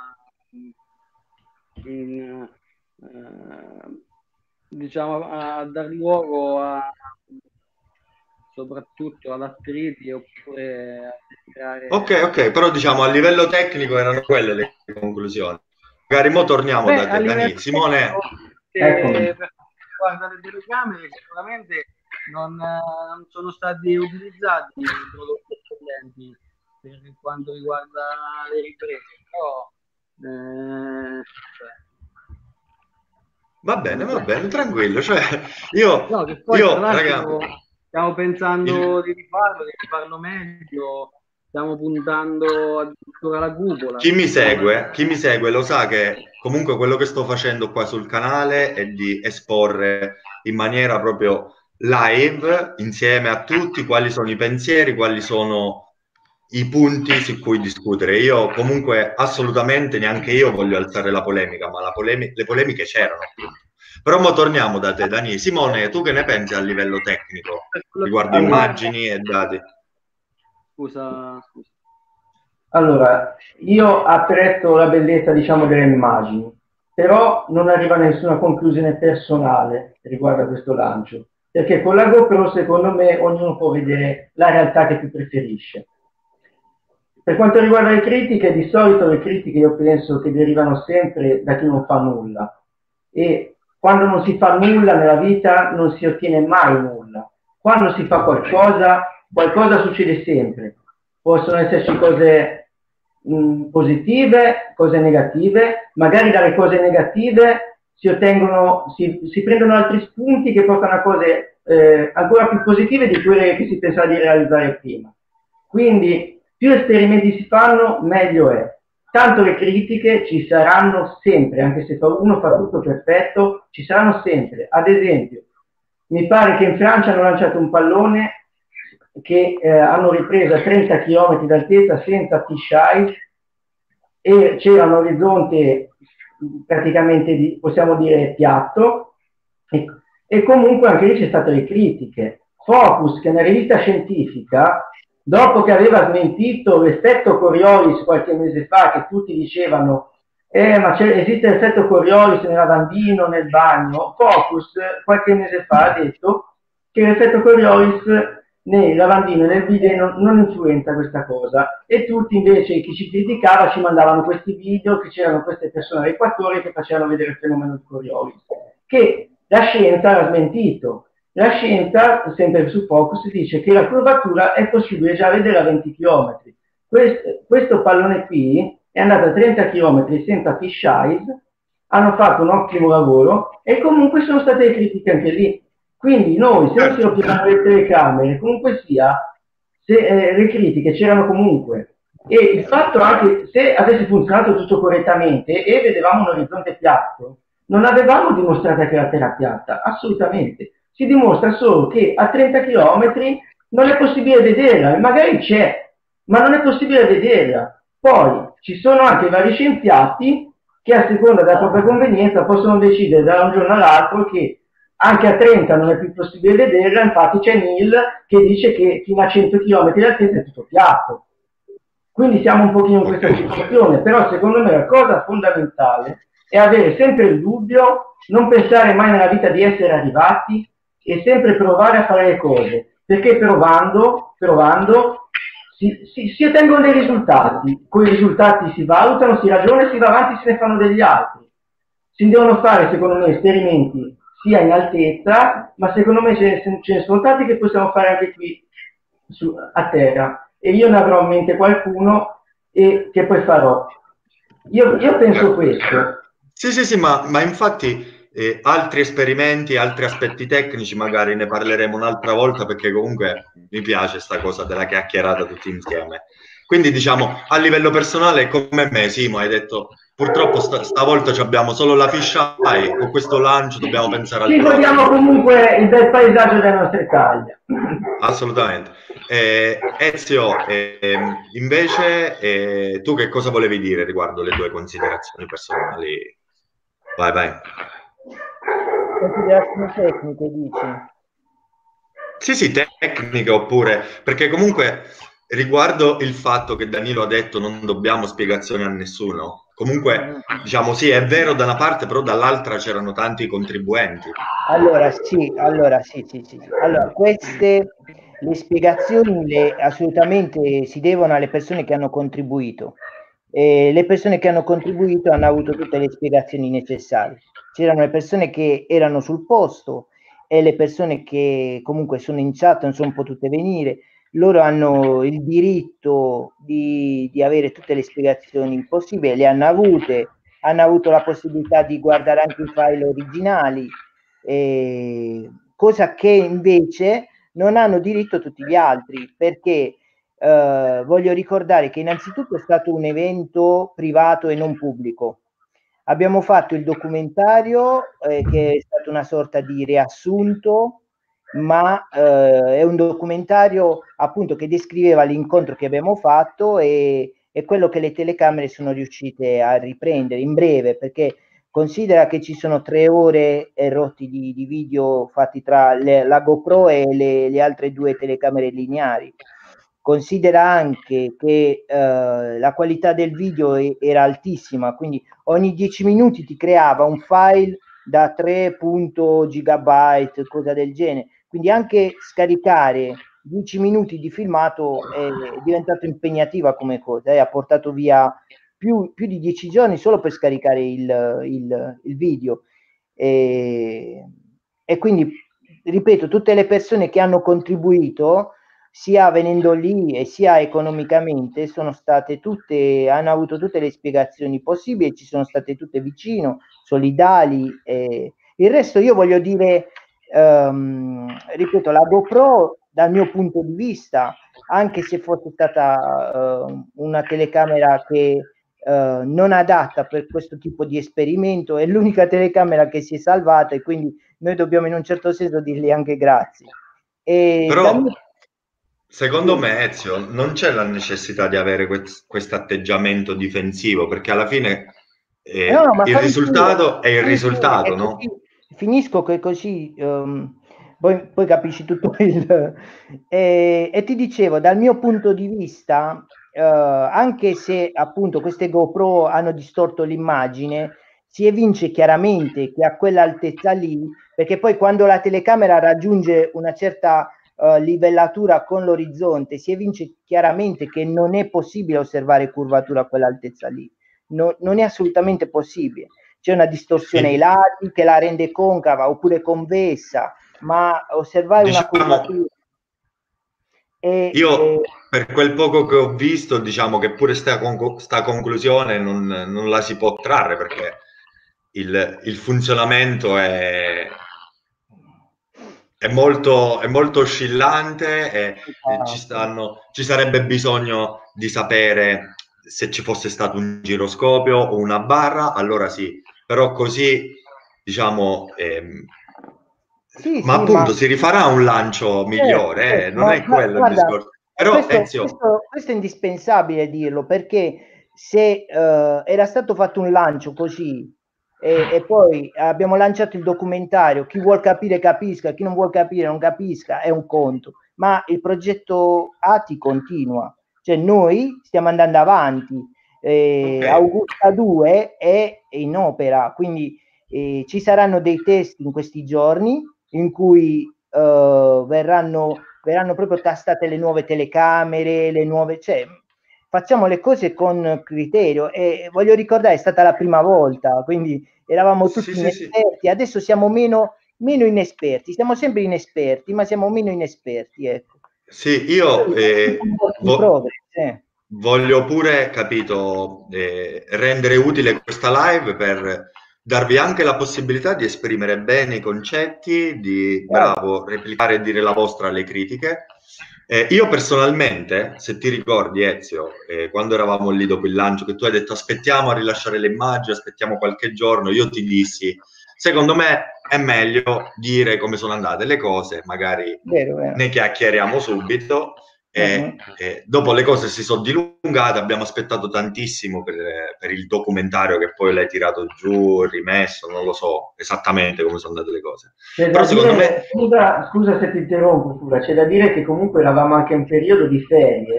diciamo a dar luogo soprattutto ad attriti oppure a creare... Ok, però diciamo a livello tecnico erano quelle le conclusioni. Magari mo torniamo da te, Dani. Simone. Per quanto riguarda le telecamere, sicuramente non sono stati utilizzati i prodotti eccellenti per quanto riguarda le riprese, però va bene, tranquillo. Cioè, io, no, che poi tra raga, l'altro stiamo pensando di rifarlo meglio, stiamo puntando addirittura alla cupola. chi mi segue lo sa che comunque quello che sto facendo qua sul canale è di esporre in maniera proprio live insieme a tutti quali sono i pensieri, quali sono i punti su cui discutere. Io comunque assolutamente neanche io voglio alzare la polemica, ma le polemiche c'erano appunto. Però mo torniamo da te, Dani. Simone, tu che ne pensi a livello tecnico riguardo immagini e dati? Scusa. Allora, io apprezzo la bellezza, diciamo, delle immagini, però non arrivo a nessuna conclusione personale riguardo a questo lancio, perché con la GoPro, secondo me, ognuno può vedere la realtà che più preferisce. Per quanto riguarda le critiche, di solito le critiche io penso che derivano sempre da chi non fa nulla, e quando non si fa nulla nella vita non si ottiene mai nulla. Quando si fa qualcosa succede sempre. Possono esserci cose positive, cose negative, magari dalle cose negative si prendono altri spunti che portano a cose ancora più positive di quelle che si pensava di realizzare prima. Quindi più esperimenti si fanno, meglio è. Tanto le critiche ci saranno sempre, anche se uno fa tutto perfetto, ci saranno sempre. Ad esempio, mi pare che in Francia hanno lanciato un pallone che hanno ripreso a 30 km d'altezza senza fisheye e c'era un orizzonte praticamente, possiamo dire, piatto, e comunque anche lì c'è state le critiche. Focus, che è una rivista scientifica, dopo che aveva smentito l'effetto Coriolis qualche mese fa, che tutti dicevano ma esiste l'effetto Coriolis nel lavandino, nel bagno, Focus qualche mese fa ha detto che l'effetto Coriolis nei lavandino e nel video non influenza questa cosa, e tutti invece, chi ci criticava, ci mandavano questi video che c'erano queste persone alle 4 ore che facevano vedere il fenomeno di Coriolis, che la scienza l'ha smentito. La scienza, sempre su Focus, dice che la curvatura è possibile già vedere a 20 km. Questo pallone qui è andato a 30 km senza fisheyes, hanno fatto un ottimo lavoro e comunque sono state critiche anche lì. Quindi noi, se non si rompevano le telecamere, comunque sia, le critiche c'erano comunque. E il fatto anche, se avesse funzionato tutto correttamente e vedevamo un orizzonte piatto, non avevamo dimostrato che la Terra è piatta, assolutamente. Si dimostra solo che a 30 km non è possibile vederla, e magari c'è, ma non è possibile vederla. Poi ci sono anche vari scienziati che a seconda della propria convenienza possono decidere da un giorno all'altro che anche a 30 non è più possibile vederla. Infatti c'è Neil che dice che fino a 100 km d'altezza è tutto piatto. Quindi siamo un pochino in questa situazione, però secondo me la cosa fondamentale è avere sempre il dubbio, non pensare mai nella vita di essere arrivati e sempre provare a fare le cose, perché provando si ottengono dei risultati, con i risultati si valutano, si ragiona, si va avanti, se ne fanno degli altri. Si devono fare, secondo me, esperimenti sia in altezza, ma secondo me ce ne sono tanti che possiamo fare anche qui a terra, e io ne avrò in mente qualcuno che poi farò. Io penso questo. Sì, ma infatti altri esperimenti, altri aspetti tecnici magari ne parleremo un'altra volta, perché comunque mi piace sta cosa della chiacchierata tutti insieme. Quindi diciamo, a livello personale, come me, Simo, hai detto, purtroppo stavolta abbiamo solo la fisheye, con questo lancio dobbiamo pensare al Ci prossimo. godiamo comunque il bel paesaggio delle nostre caglie. Assolutamente. Ezio, invece, tu che cosa volevi dire riguardo le tue considerazioni personali? Vai. Considerazioni tecniche, dici? Sì, tecniche, oppure perché comunque riguardo il fatto che Danilo ha detto non dobbiamo spiegazioni a nessuno, comunque diciamo sì, è vero da una parte, però dall'altra c'erano tanti contribuenti. Allora sì. Allora, queste le spiegazioni assolutamente si devono alle persone che hanno contribuito. Le persone che hanno contribuito hanno avuto tutte le spiegazioni necessarie. C'erano le persone che erano sul posto e le persone che comunque sono in chat non sono potute venire. Loro hanno il diritto di avere tutte le spiegazioni possibili, le hanno avute, hanno avuto la possibilità di guardare anche i file originali, cosa che invece non hanno diritto tutti gli altri, perché voglio ricordare che innanzitutto è stato un evento privato e non pubblico. Abbiamo fatto il documentario, che è stato una sorta di riassunto, ma è un documentario appunto che descriveva l'incontro che abbiamo fatto e quello che le telecamere sono riuscite a riprendere in breve, perché considera che ci sono 3 ore e rotti di video fatti tra la GoPro e le altre 2 telecamere lineari. Considera anche che la qualità del video era altissima, quindi ogni 10 minuti ti creava un file da 3 gigabyte, cosa del genere. Quindi anche scaricare 10 minuti di filmato è diventato impegnativa come cosa, ha portato via più di 10 giorni solo per scaricare il video. E quindi, ripeto, tutte le persone che hanno contribuito, sia venendo lì e sia economicamente, sono state tutte, hanno avuto tutte le spiegazioni possibili, ci sono state tutte vicino, solidali. Il resto io voglio dire, ripeto, la GoPro dal mio punto di vista, anche se fosse stata una telecamera che non adatta per questo tipo di esperimento, è l'unica telecamera che si è salvata, e quindi noi dobbiamo in un certo senso dirgli anche grazie. Però secondo me, Ezio, non c'è la necessità di avere questo atteggiamento difensivo, perché alla fine ma il risultato è il risultato, no? Finisco che così poi capisci tutto e ti dicevo, dal mio punto di vista, anche se appunto queste GoPro hanno distorto l'immagine, si evince chiaramente che a quell'altezza lì, perché poi quando la telecamera raggiunge una certa livellatura con l'orizzonte, si evince chiaramente che non è possibile osservare curvatura a quell'altezza lì. Non è assolutamente possibile. C'è una distorsione ai lati che la rende concava oppure convessa, ma osservare una curvatura. Io per quel poco che ho visto, diciamo che pure sta conclusione non la si può trarre, perché il funzionamento è molto oscillante e ci sarebbe bisogno di sapere se ci fosse stato un giroscopio o una barra, allora sì, però così diciamo ma appunto si rifarà un lancio migliore, non è quello il discorso. Però questo è indispensabile dirlo, perché se era stato fatto un lancio così e poi abbiamo lanciato il documentario, chi vuol capire capisca, chi non vuol capire non capisca, è un conto, ma il progetto ATI continua, cioè noi stiamo andando avanti Ok. Augusta 2 è in opera, quindi ci saranno dei test in questi giorni in cui verranno proprio tastate le nuove telecamere, le nuove, cioè facciamo le cose con criterio e voglio ricordare è stata la prima volta, quindi eravamo Sì, tutti sì, sì. inesperti, adesso siamo meno inesperti, siamo sempre inesperti, ma siamo meno inesperti, ecco. Sì, io In progress, voglio pure, capito, rendere utile questa live per darvi anche la possibilità di esprimere bene i concetti, di, chiaro, bravo, replicare e dire la vostra alle critiche. Io personalmente, se ti ricordi Ezio, quando eravamo lì dopo il lancio, che tu hai detto aspettiamo a rilasciare le immagini, aspettiamo qualche giorno, io ti dissi, secondo me è meglio dire come sono andate le cose, magari vero, vero. ne chiacchieriamo subito. Uh-huh. Dopo le cose si sono dilungate, abbiamo aspettato tantissimo per il documentario che poi l'hai tirato giù, rimesso, non lo so esattamente come sono andate le cose. C'è Però da secondo me, dire, scusa se ti interrompo, Sura, c'è da dire che comunque eravamo anche in periodo di ferie,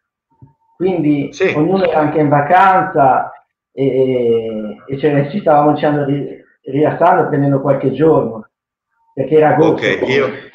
quindi sì, ognuno era anche in vacanza e ci stavamo diciamo, rilassando prendendo qualche giorno, perché era ok, agosto io, comunque.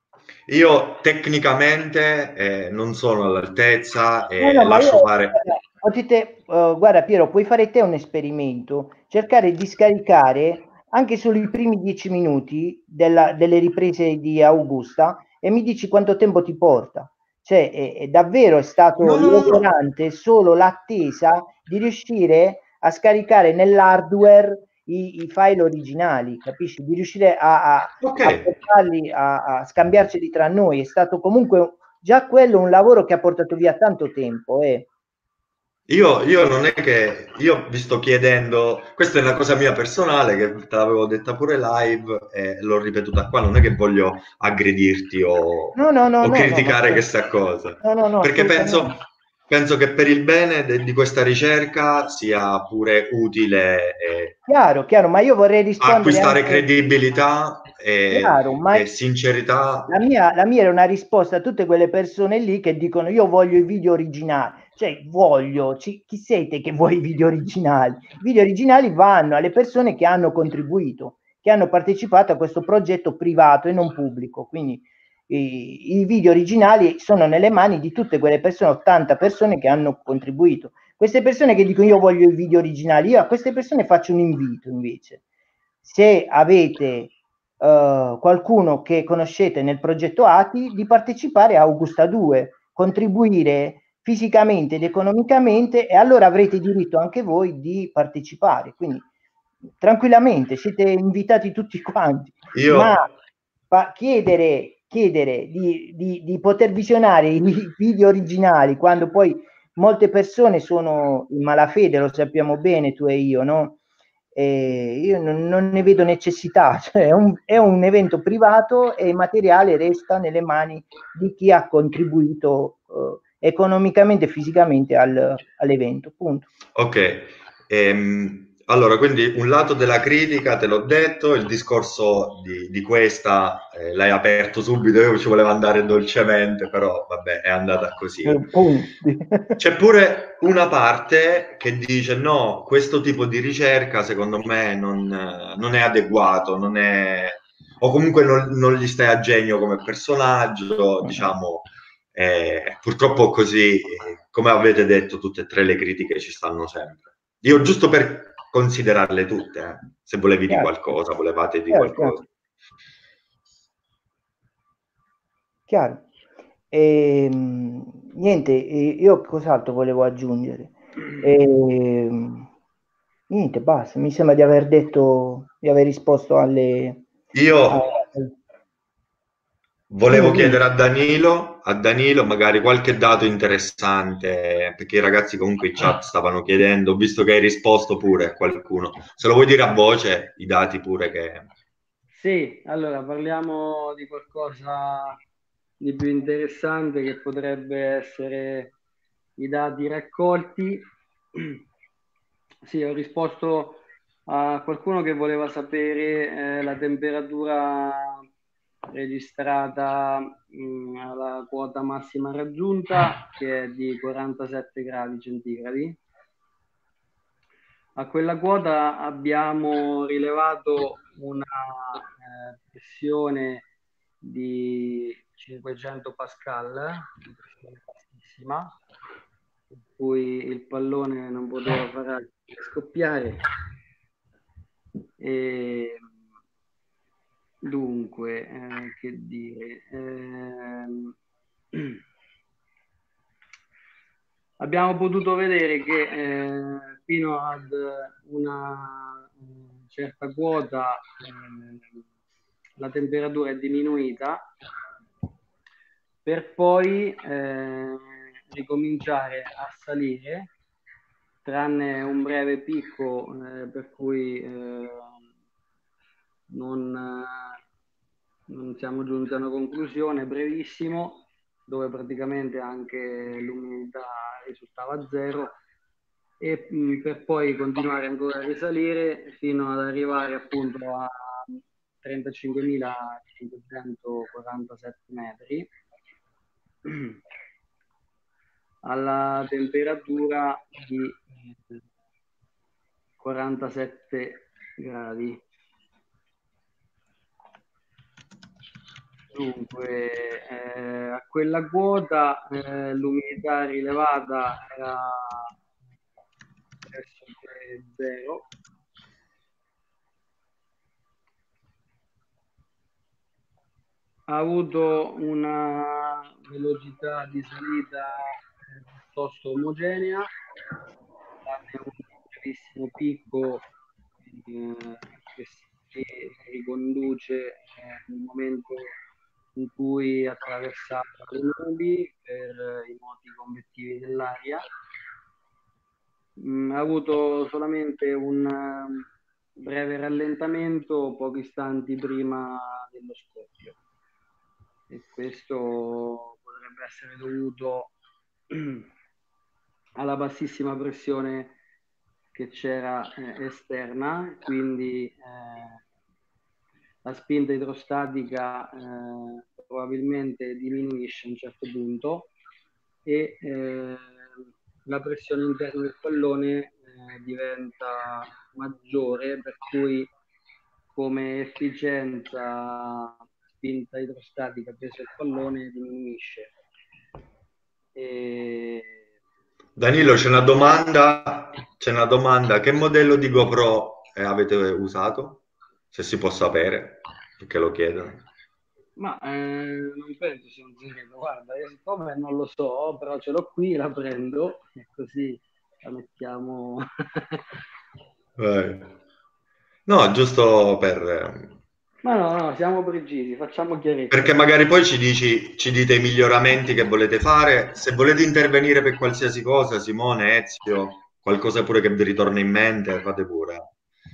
io tecnicamente non sono all'altezza No, e no, ma io, lascio fare. guarda, guarda Piero, puoi fare te un esperimento, cercare di scaricare anche solo i primi 10 minuti delle riprese di Augusta e mi dici quanto tempo ti porta. Cioè, davvero è stato No, no, no, no. logorante solo l'attesa di riuscire a scaricare nell'hardware i file originali, capisci? Di riuscire Ok. a portarli, a scambiarceli tra noi. È stato comunque già quello un lavoro che ha portato via tanto tempo. Io non è che io vi sto chiedendo, questa è una cosa mia personale che te l'avevo detta pure live e l'ho ripetuta qua, non è che voglio aggredirti No, no, no, o no, no, criticare questa cosa, no, no, no, perché assolutamente. penso che per il bene di questa ricerca sia pure utile Chiaro, chiaro, ma io vorrei rispondere acquistare anche credibilità chiaro, ma e sincerità. la mia era una risposta a tutte quelle persone lì che dicono io voglio i video originali, cioè chi siete che vuoi i video originali? I video originali vanno alle persone che hanno contribuito, che hanno partecipato a questo progetto privato e non pubblico, quindi i video originali sono nelle mani di tutte quelle persone, 80 persone che hanno contribuito. Queste persone che dicono io voglio i video originali, io a queste persone faccio un invito invece. Se avete qualcuno che conoscete nel progetto ATI, di partecipare a Augusta 2, contribuire fisicamente ed economicamente e allora avrete diritto anche voi di partecipare. Quindi tranquillamente siete invitati tutti quanti, Io, ma chiedere di poter visionare i video originali quando poi molte persone sono in malafede, lo sappiamo bene tu e io, no? Io non ne vedo necessità, cioè è un evento privato e il materiale resta nelle mani di chi ha contribuito economicamente e fisicamente all'evento, punto. ok, allora quindi un lato della critica te l'ho detto, il discorso di questa l'hai aperto subito, io ci volevo andare dolcemente, però vabbè è andata così. Punto. C'è pure una parte che dice no, questo tipo di ricerca secondo me non è adeguato, non è, o comunque non gli stai a genio come personaggio, diciamo, purtroppo così, come avete detto, tutte e tre le critiche ci stanno sempre. Io giusto per considerarle tutte, se volevi di Chiaro, qualcosa, volevate di chiaro, chiaro. qualcosa. Chiaro. Niente, io cos'altro volevo aggiungere? Niente, basta, mi sembra di aver detto, di aver risposto Io a- dimmi, volevo dimmi. chiedere a Danilo magari qualche dato interessante, perché i ragazzi comunque in chat stavano chiedendo, visto che hai risposto pure a qualcuno. Se lo vuoi dire a voce, i dati pure che. Sì, allora parliamo di qualcosa di più interessante che potrebbe essere i dati raccolti. Sì, ho risposto a qualcuno che voleva sapere la temperatura registrata alla quota massima raggiunta, che è di 47 gradi centigradi. A quella quota abbiamo rilevato una pressione di 500 Pascal, una pressione bassissima, per cui il pallone non poteva fare altro che scoppiare. E dunque, che dire, abbiamo potuto vedere che fino ad una certa quota la temperatura è diminuita, per poi ricominciare a salire, tranne un breve picco per cui non siamo giunti a una conclusione, brevissimo, dove praticamente anche l'umidità risultava zero, e per poi continuare ancora a risalire fino ad arrivare appunto a 35.547 metri alla temperatura di 47 gradi. Dunque, a quella quota l'umidità rilevata era verso 0. Ha avuto una velocità di salita piuttosto omogenea, tranne un brevissimo picco che si riconduce nel momento in cui attraversava le nubi per i moti convettivi dell'aria. Ha avuto solamente un breve rallentamento pochi istanti prima dello scoppio, e questo potrebbe essere dovuto alla bassissima pressione che c'era esterna, quindi la spinta idrostatica probabilmente diminuisce a un certo punto, e la pressione interna del pallone diventa maggiore, per cui come efficienza spinta idrostatica peso il pallone diminuisce. Danilo, c'è una domanda. Che modello di GoPro avete usato? Se si può sapere, perché lo chiedono. Ma non penso sia un segreto, guarda, io siccome non lo so, però ce l'ho qui, la prendo e così la mettiamo. No, giusto per... Ma no, siamo precisi, facciamo chiarezza. Perché magari poi ci dite i miglioramenti che volete fare. Se volete intervenire per qualsiasi cosa, Simone, Ezio, qualcosa pure che vi ritorna in mente, fate pure.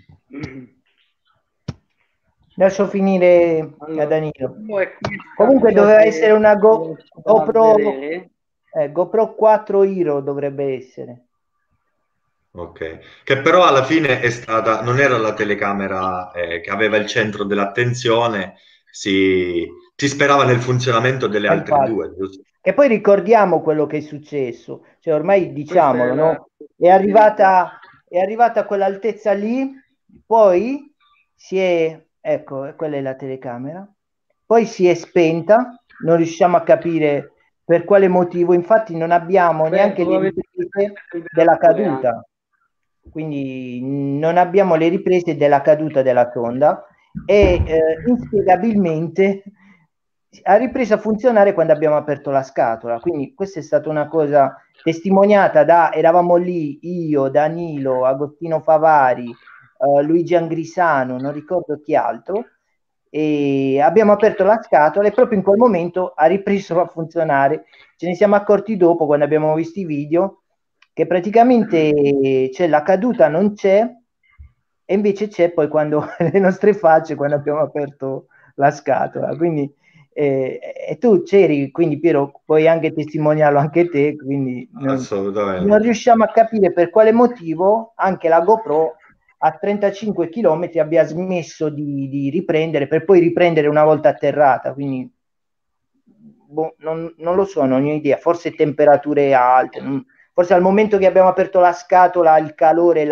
Lascio finire allora, a Danilo. Comunque doveva essere una GoPro, GoPro 4 Hero dovrebbe essere. Ok, che però alla fine è stata, non era la telecamera che aveva il centro dell'attenzione, si sperava nel funzionamento delle altre due, giusto? E poi ricordiamo quello che è successo, cioè ormai diciamolo, no? È arrivata a quell'altezza lì, poi si è, ecco, quella è la telecamera, poi si è spenta, non riusciamo a capire per quale motivo, infatti non abbiamo neanche le riprese della caduta, quindi non abbiamo le riprese della caduta della sonda, e inspiegabilmente ha ripreso a funzionare quando abbiamo aperto la scatola. Quindi questa è stata una cosa testimoniata eravamo lì io, Danilo, Agostino Favari, Luigi Angrisano, non ricordo chi altro, e abbiamo aperto la scatola e proprio in quel momento ha ripreso a funzionare. Ce ne siamo accorti dopo, quando abbiamo visto i video, che praticamente la caduta non c'è, e invece c'è poi quando le nostre facce, quando abbiamo aperto la scatola. Quindi e tu c'eri, quindi Piero puoi anche testimoniarlo anche te, quindi non riusciamo a capire per quale motivo anche la GoPro a 35 km abbia smesso di riprendere, per poi riprendere una volta atterrata. Quindi non lo so, non ho idea, forse temperature alte, forse al momento che abbiamo aperto la scatola, il calore,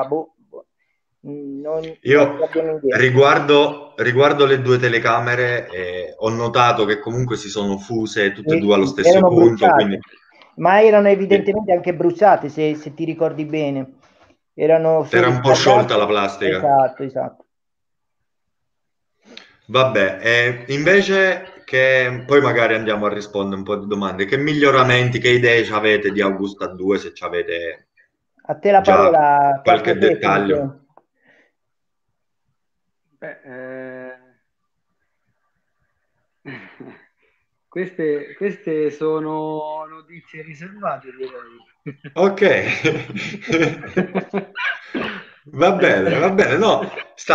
Io abbiamo idea. riguardo le due telecamere, ho notato che comunque si sono fuse tutte e due allo stesso Erano punto, bruciate, quindi ma erano evidentemente anche bruciate, se ti ricordi bene. Erano era un po' sciolta la surriscaldate. plastica. Esatto. Vabbè, invece che poi magari andiamo a rispondere un po' di domande, che miglioramenti, che idee avete di Augusta 2, se ci avete A te la già parola, qualche capo dettaglio? tecnico. Beh, queste sono notizie riservate, direi. Ok, va bene, no,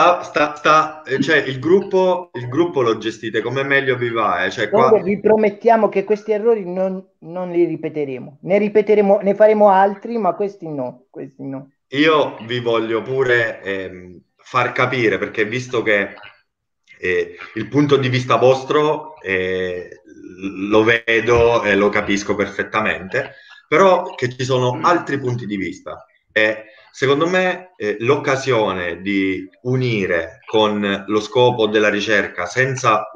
cioè il gruppo lo gestite come meglio vi va, cioè Comunque qua vi promettiamo che questi errori non li ripeteremo. Ne faremo altri, ma questi no. io vi voglio pure far capire, perché visto che il punto di vista vostro lo vedo e lo capisco perfettamente, però che ci sono altri punti di vista. E secondo me l'occasione di unire con lo scopo della ricerca senza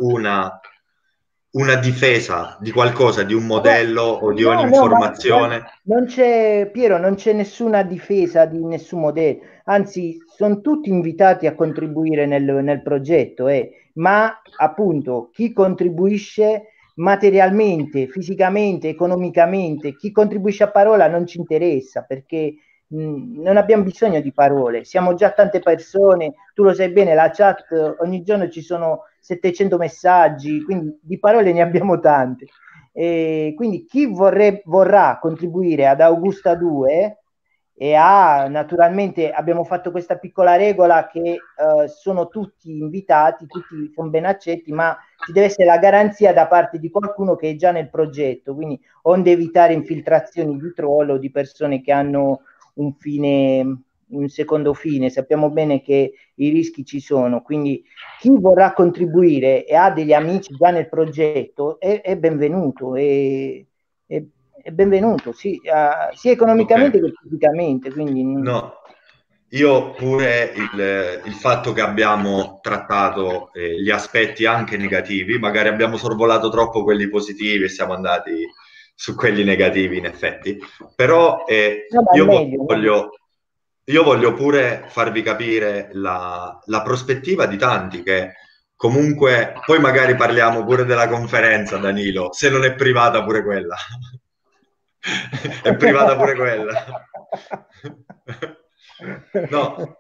una difesa di qualcosa, di un modello o di No, ma un'informazione. non c'è, Piero, non c'è nessuna difesa di nessun modello, anzi, sono tutti invitati a contribuire nel progetto, ma appunto chi contribuisce materialmente, fisicamente, economicamente, chi contribuisce a parola non ci interessa perché non abbiamo bisogno di parole, siamo già tante persone, tu lo sai bene, la chat ogni giorno ci sono 700 messaggi, quindi di parole ne abbiamo tante. Quindi chi vorrà contribuire ad Augusta 2 naturalmente abbiamo fatto questa piccola regola che sono tutti invitati, tutti sono ben accetti, ma ci deve essere la garanzia da parte di qualcuno che è già nel progetto, quindi onde evitare infiltrazioni di troll o di persone che hanno un secondo fine. Sappiamo bene che i rischi ci sono, quindi chi vorrà contribuire e ha degli amici già nel progetto è benvenuto, è benvenuto, sì, sia economicamente Ok. che fisicamente. Quindi No, io pure il fatto che abbiamo trattato gli aspetti anche negativi, magari abbiamo sorvolato troppo quelli positivi e siamo andati su quelli negativi in effetti, però no, ma è meglio, no? io voglio pure farvi capire la prospettiva di tanti che comunque, poi magari parliamo pure della conferenza, Danilo, se non è privata pure quella. È privata pure quella. No,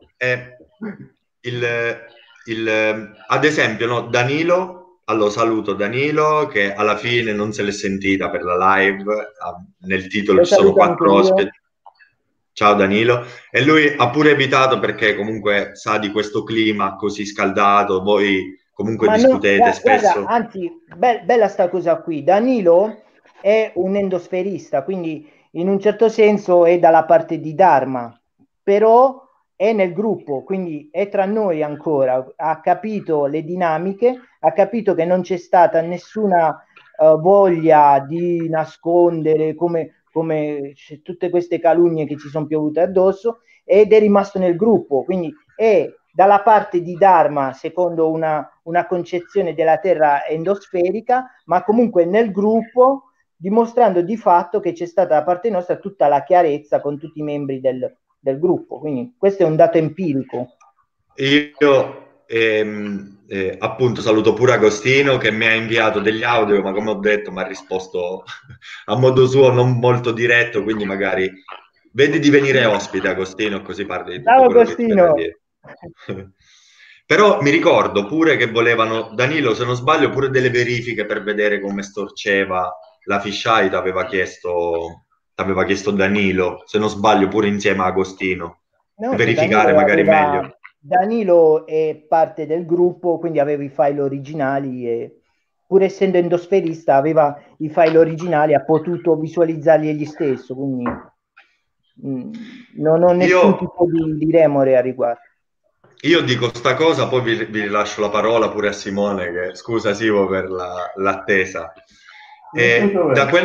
ad esempio, no, Danilo, allora saluto Danilo che alla fine non se l'è sentita per la live, nel titolo Lo ci sono saluto anche 4 io. ospiti. Ciao Danilo, e lui ha pure evitato perché comunque sa di questo clima così scaldato, voi comunque Ma no, discutete guarda, spesso. anzi, bella sta cosa qui. Danilo è un endosferista, quindi in un certo senso è dalla parte di Dharma, però è nel gruppo, quindi è tra noi ancora. Ha capito le dinamiche, ha capito che non c'è stata nessuna voglia di nascondere come tutte queste calunnie che ci sono piovute addosso ed è rimasto nel gruppo, quindi è dalla parte di Dharma secondo una concezione della Terra endosferica, ma comunque nel gruppo, dimostrando di fatto che c'è stata da parte nostra tutta la chiarezza con tutti i membri del gruppo. Quindi questo è un dato empirico. Io appunto saluto pure Agostino che mi ha inviato degli audio, ma come ho detto mi ha risposto a modo suo, non molto diretto, quindi magari vedi di venire ospite Agostino, così parli di tutto Ciao quello che ti viene da Agostino! dire. Però mi ricordo pure che volevano, Danilo, se non sbaglio, pure delle verifiche per vedere come storceva la fisheye, t'aveva chiesto Danilo, se non sbaglio, pure insieme a Agostino, No, verificare magari meglio. Danilo è parte del gruppo, quindi aveva i file originali e pur essendo endosferista aveva i file originali, ha potuto visualizzarli egli stesso, quindi non ho nessun Io, tipo di remore a riguardo. io dico sta cosa, poi vi rilascio la parola pure a Simone, che scusa Simo per l'attesa. Nessun Da problema.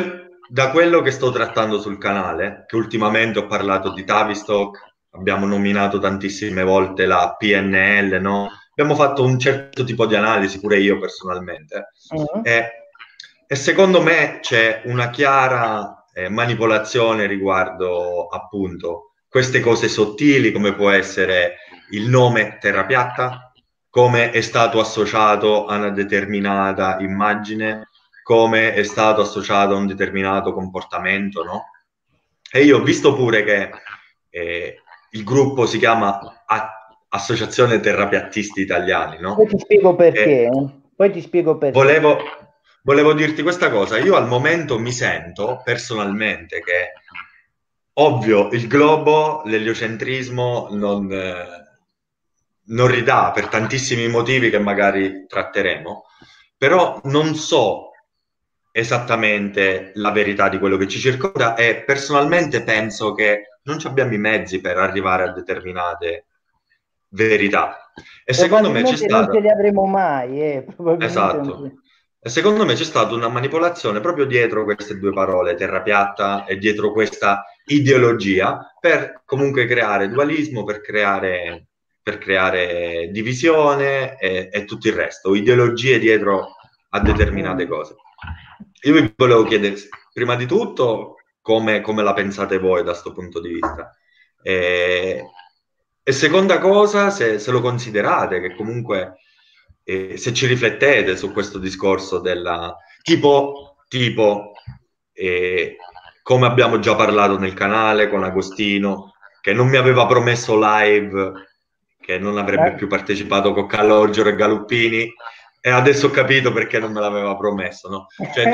da quello che sto trattando sul canale, che ultimamente ho parlato di Tavistock, abbiamo nominato tantissime volte la PNL, no? Abbiamo fatto un certo tipo di analisi, pure io personalmente, e, e secondo me c'è una chiara manipolazione riguardo appunto queste cose sottili, come può essere il nome terra piatta, come è stato associato a una determinata immagine, come è stato associato a un determinato comportamento, no? E io ho visto pure che il gruppo si chiama Associazione Terrapiattisti Italiani, no? Poi ti spiego perché. E Poi ti spiego perché. volevo dirti questa cosa. Io al momento mi sento personalmente che, ovvio, il globo, l'eliocentrismo non ridà per tantissimi motivi che magari tratteremo, però non so esattamente la verità di quello che ci circonda e personalmente penso che non ci abbiamo i mezzi per arrivare a determinate verità. E secondo me c'è Probabilmente non ce stata... li avremo mai, probabilmente non Esatto. E secondo me c'è stata una manipolazione proprio dietro queste due parole, terra piatta, e dietro questa ideologia, per comunque creare dualismo, per creare divisione e tutto il resto, ideologie dietro a determinate cose. Io vi volevo chiedere, prima di tutto, come la pensate voi da questo punto di vista? E seconda cosa, se lo considerate, che comunque se ci riflettete su questo discorso della tipo come abbiamo già parlato nel canale con Agostino, che non mi aveva promesso live, che non avrebbe più partecipato con Calogero e Galuppini, e adesso ho capito perché non me l'aveva promesso, no? Cioè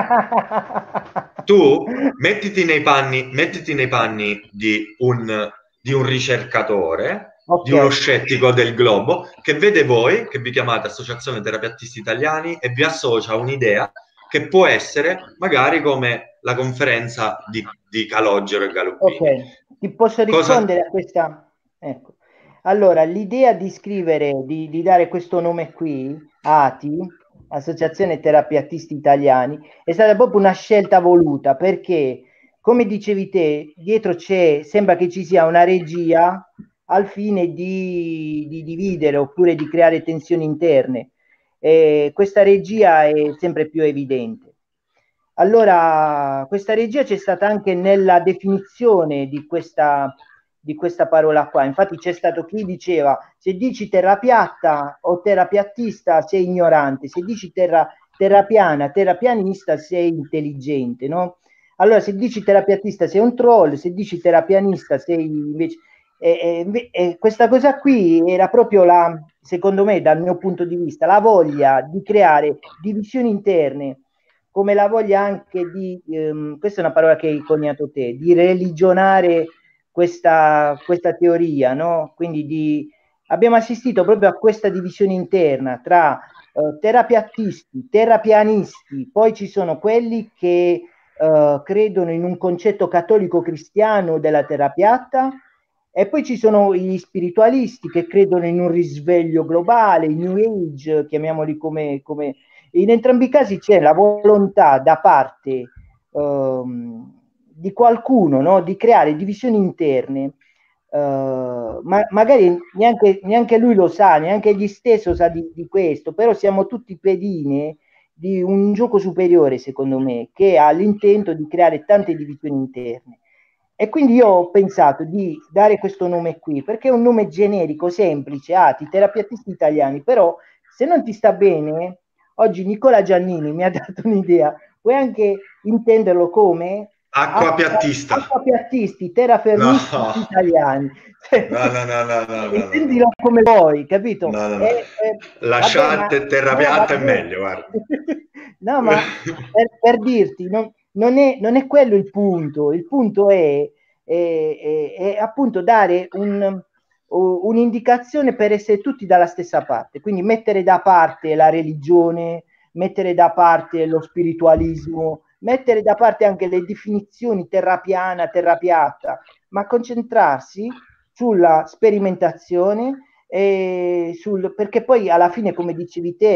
tu mettiti nei panni di un ricercatore, di uno scettico del globo, che vede voi, che vi chiamate Associazione Terapiattisti Italiani, e vi associa a un'idea che può essere magari come la conferenza di Calogero e Galuppini. Ok, ti posso rispondere a questa? Ecco. Allora, l'idea di scrivere, di dare questo nome qui, ATI, Associazione Terapiattisti Italiani, è stata proprio una scelta voluta perché, come dicevi te, dietro sembra che ci sia una regia al fine di dividere oppure di creare tensioni interne. Questa regia è sempre più evidente. Allora, questa regia c'è stata anche nella definizione di questa parola qua. Infatti c'è stato chi diceva: se dici terra piatta o terapiattista sei ignorante, se dici terra piana, terapianista sei intelligente, no? Allora, se dici terapiattista sei un troll, se dici terapianista sei invece... questa cosa qui era proprio secondo me, dal mio punto di vista, la voglia di creare divisioni interne, come la voglia anche questa è una parola che hai coniato te, di religionare questa teoria, no? Quindi abbiamo assistito proprio a questa divisione interna tra terapiattisti, terapianisti, poi ci sono quelli che credono in un concetto cattolico cristiano della terapiatta, e poi ci sono gli spiritualisti che credono in un risveglio globale, i New Age, chiamiamoli come in entrambi i casi c'è la volontà da parte di qualcuno, no? Di creare divisioni interne, ma magari neanche lui lo sa, neanche egli stesso sa di questo, però siamo tutti pedine di un gioco superiore, secondo me, che ha l'intento di creare tante divisioni interne. E quindi io ho pensato di dare questo nome qui, perché è un nome generico, semplice, ATI, Terapiattisti Italiani, però se non ti sta bene, oggi Nicola Giannini mi ha dato un'idea, puoi anche intenderlo come acquapiattisti, terrafermisti italiani. No. Intendilo come vuoi, capito? Lasciate terra piatta è meglio, guarda. No, ma per dirti, non è quello il punto è appunto dare un'indicazione per essere tutti dalla stessa parte, quindi mettere da parte la religione, mettere da parte lo spiritualismo, mettere da parte anche le definizioni terra piana, terra piatta, ma concentrarsi sulla sperimentazione, perché poi alla fine, come dicevi te,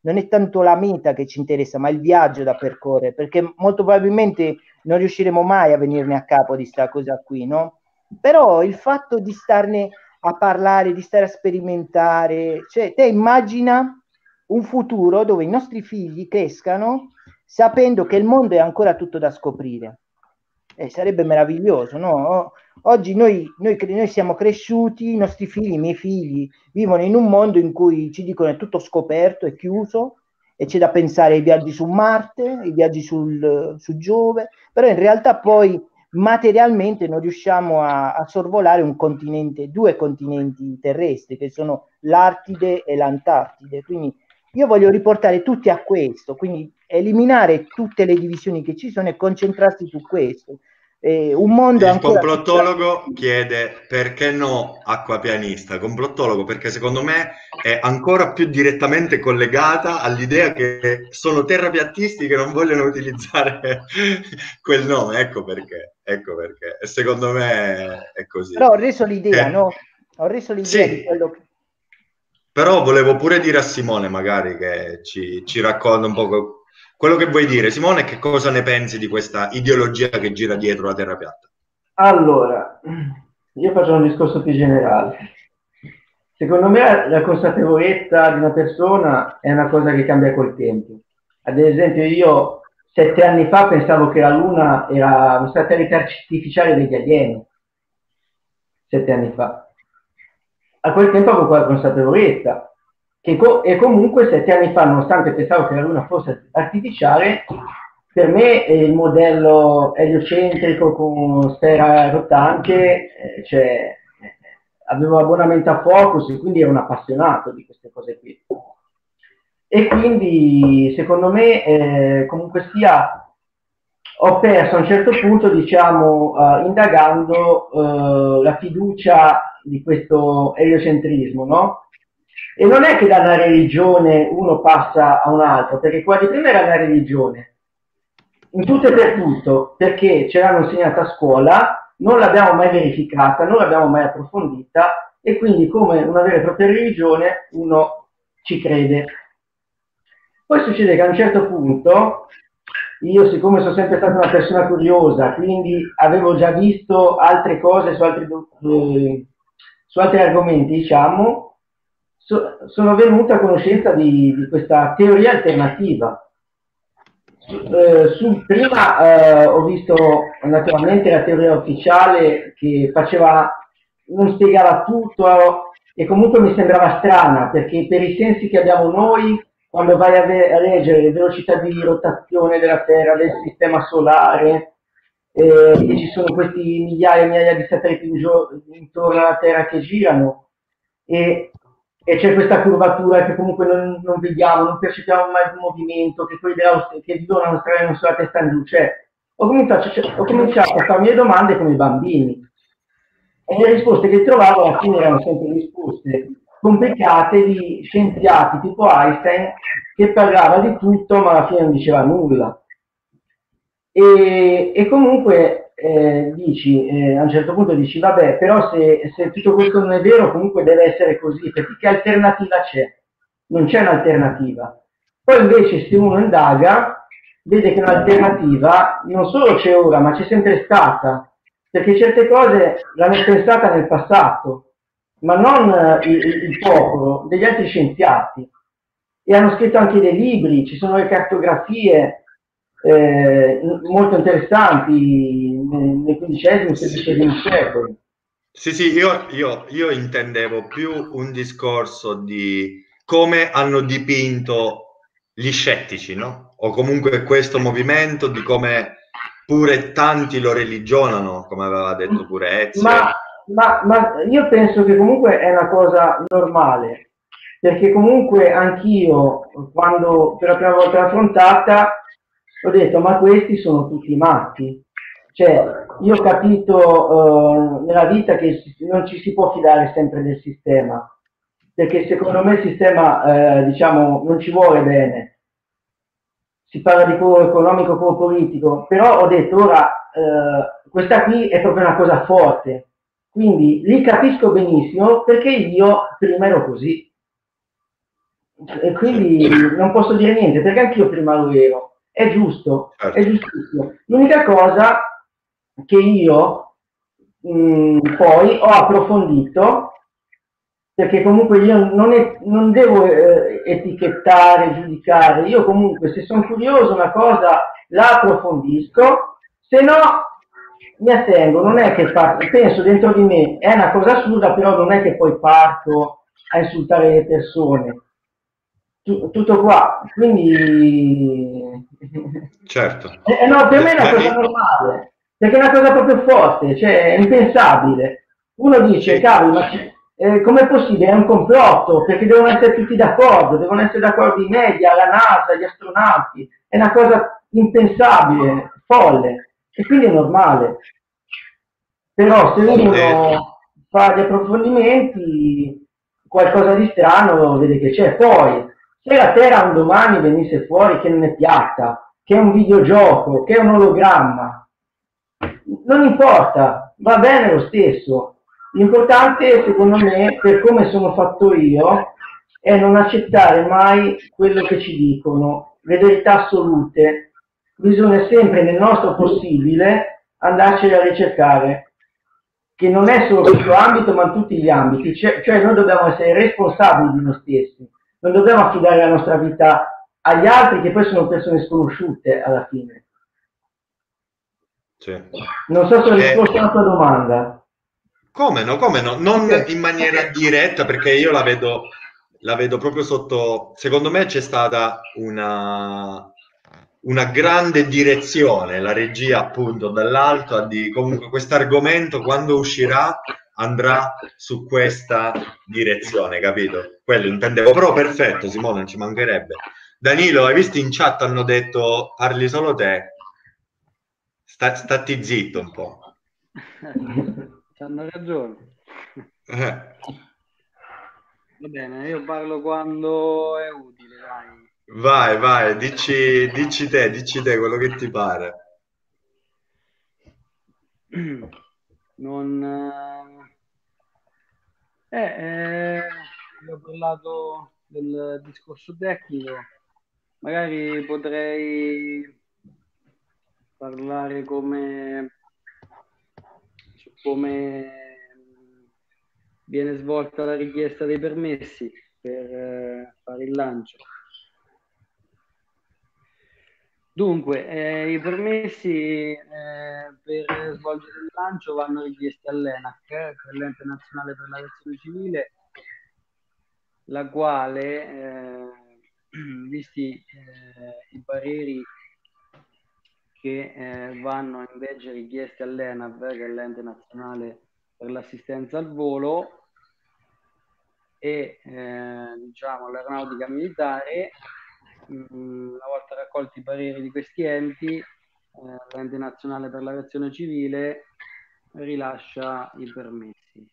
non è tanto la meta che ci interessa, ma il viaggio da percorrere, perché molto probabilmente non riusciremo mai a venirne a capo di sta cosa qui, no? Però il fatto di starne a parlare, di stare a sperimentare, cioè te immagina un futuro dove i nostri figli crescano sapendo che il mondo è ancora tutto da scoprire. Sarebbe meraviglioso, no? Oggi noi siamo cresciuti, i nostri figli, i miei figli, vivono in un mondo in cui ci dicono è tutto scoperto, è chiuso, e c'è da pensare ai viaggi su Marte, ai viaggi su Giove, però in realtà poi materialmente non riusciamo a sorvolare un continente, due continenti terrestri, che sono l'Artide e l'Antartide. Quindi io voglio riportare tutti a questo, quindi eliminare tutte le divisioni che ci sono e concentrarsi su questo. Un mondo Il ancora complottologo chiede perché no acquapianista. Complottologo perché secondo me è ancora più direttamente collegata all'idea che sono terrapiattisti che non vogliono utilizzare quel nome. Ecco perché. E secondo me è così. Però ho reso l'idea, no? Ho reso l'idea Sì, di quello che... però volevo pure dire a Simone magari che ci racconta un po' quello che vuoi dire. Simone, che cosa ne pensi di questa ideologia che gira dietro la terra piatta? Allora, io faccio un discorso più generale. Secondo me la consapevolezza di una persona è una cosa che cambia col tempo. Ad esempio io 7 anni fa pensavo che la Luna era un satellite artificiale degli alieni. 7 anni fa. A quel tempo avevo quella consapevolezza. E comunque 7 anni fa, nonostante pensavo che la Luna fosse artificiale, per me il modello eliocentrico con sfera rotante, avevo abbonamento a Focus, quindi ero un appassionato di queste cose qui. E quindi secondo me comunque sia ho perso a un certo punto, diciamo, indagando la fiducia di questo eliocentrismo, no? E non è che da una religione uno passa a un'altra, perché qua di prima era una religione, in tutto e per tutto, perché ce l'hanno insegnata a scuola, non l'abbiamo mai verificata, non l'abbiamo mai approfondita, e quindi come una vera e propria religione uno ci crede. Poi succede che a un certo punto, io siccome sono sempre stata una persona curiosa, quindi avevo già visto altre cose su altri argomenti, diciamo, sono venuta a conoscenza di questa teoria alternativa. Prima ho visto naturalmente la teoria ufficiale che non spiegava tutto e comunque mi sembrava strana, perché per i sensi che abbiamo noi, quando vai a leggere le velocità di rotazione della Terra, del sistema solare, e ci sono questi migliaia e migliaia di satelliti intorno alla Terra che girano, e c'è questa curvatura che comunque non vediamo, non percepiamo mai il movimento, che quelli che vivono l'Australia non sono la testa in giù. Ho cominciato a farmi le domande come i bambini, e le risposte che trovavo alla fine erano sempre risposte complicate di scienziati tipo Einstein, che parlava di tutto ma alla fine non diceva nulla. E comunque a un certo punto dici vabbè, però se tutto questo non è vero comunque deve essere così, perché che alternativa c'è? Non c'è un'alternativa. Poi invece se uno indaga vede che un'alternativa non solo c'è ora ma c'è sempre stata, perché certe cose l'hanno pensata nel passato, ma non il popolo, degli altri scienziati, e hanno scritto anche dei libri, ci sono le cartografie molto interessanti nel XV e XVI secolo. Sì, io intendevo più un discorso di come hanno dipinto gli scettici, no? O comunque questo movimento, di come pure tanti lo religionano, come aveva detto pure Ezio. Ma io penso che comunque è una cosa normale, perché comunque anch'io, quando per la prima volta l'ho affrontata, ho detto ma questi sono tutti matti. Io ho capito nella vita che non ci si può fidare sempre del sistema, perché secondo me il sistema diciamo non ci vuole bene. Si parla di quello economico, quello politico, però ho detto ora questa qui è proprio una cosa forte, quindi li capisco benissimo perché io prima ero così. e quindi non posso dire niente, perché anch'io prima lo ero. È giusto, è certo. giustissimo. L'unica cosa che io poi ho approfondito, perché comunque io non devo etichettare, giudicare, io comunque se sono curioso una cosa la approfondisco, se no mi attengo, non è che penso dentro di me, è una cosa assurda, però non è che poi parto a insultare le persone. Tutto qua, quindi Certo. no, per me è una cosa Dani? normale, perché è una cosa proprio forte, cioè è impensabile. Uno dice, Sì, cavolo, ma com'è possibile? È un complotto, perché devono essere tutti d'accordo, devono essere d'accordo i media, la NASA, gli astronauti, è una cosa impensabile, folle, e quindi è normale. Però se eh, uno fa gli approfondimenti, qualcosa di strano vede che c'è. Poi, se la Terra un domani venisse fuori che non è piatta, che è un videogioco, che è un ologramma, non importa, va bene lo stesso. L'importante, secondo me, per come sono fatto io, è non accettare mai quello che ci dicono, le verità assolute. Bisogna sempre, nel nostro possibile, andarcene a ricercare, che non è solo questo ambito, ma in tutti gli ambiti. Cioè noi dobbiamo essere responsabili di noi stessi, non dobbiamo affidare la nostra vita agli altri, che poi sono persone sconosciute alla fine. sì. Non so se ho Eh, risposto alla tua domanda. come no? Non Ok, in maniera diretta, perché io la vedo proprio sotto. Secondo me c'è stata una grande direzione, la regia appunto dall'alto a di comunque questo argomento quando uscirà andrà su questa direzione, capito? Quello intendevo, però perfetto, Simone, non ci mancherebbe. Danilo, hai visto in chat hanno detto parli solo te, stati zitto un po'. Hanno ragione. Eh. Va bene, io parlo quando è utile, dai. Vai, vai, dici te quello che ti pare. Non... ho parlato del discorso tecnico, magari potrei parlare su come viene svolta la richiesta dei permessi per fare il lancio. Dunque, i permessi per svolgere il lancio vanno richiesti all'ENAC, che è l'Ente Nazionale per l'Aviazione Civile, la quale, visti i pareri che vanno invece richiesti all'ENAV, che è l'Ente Nazionale per l'Assistenza al Volo, e diciamo all'Aeronautica Militare, una volta raccolti i pareri di questi enti, l'Ente Nazionale per l'Aviazione Civile rilascia i permessi.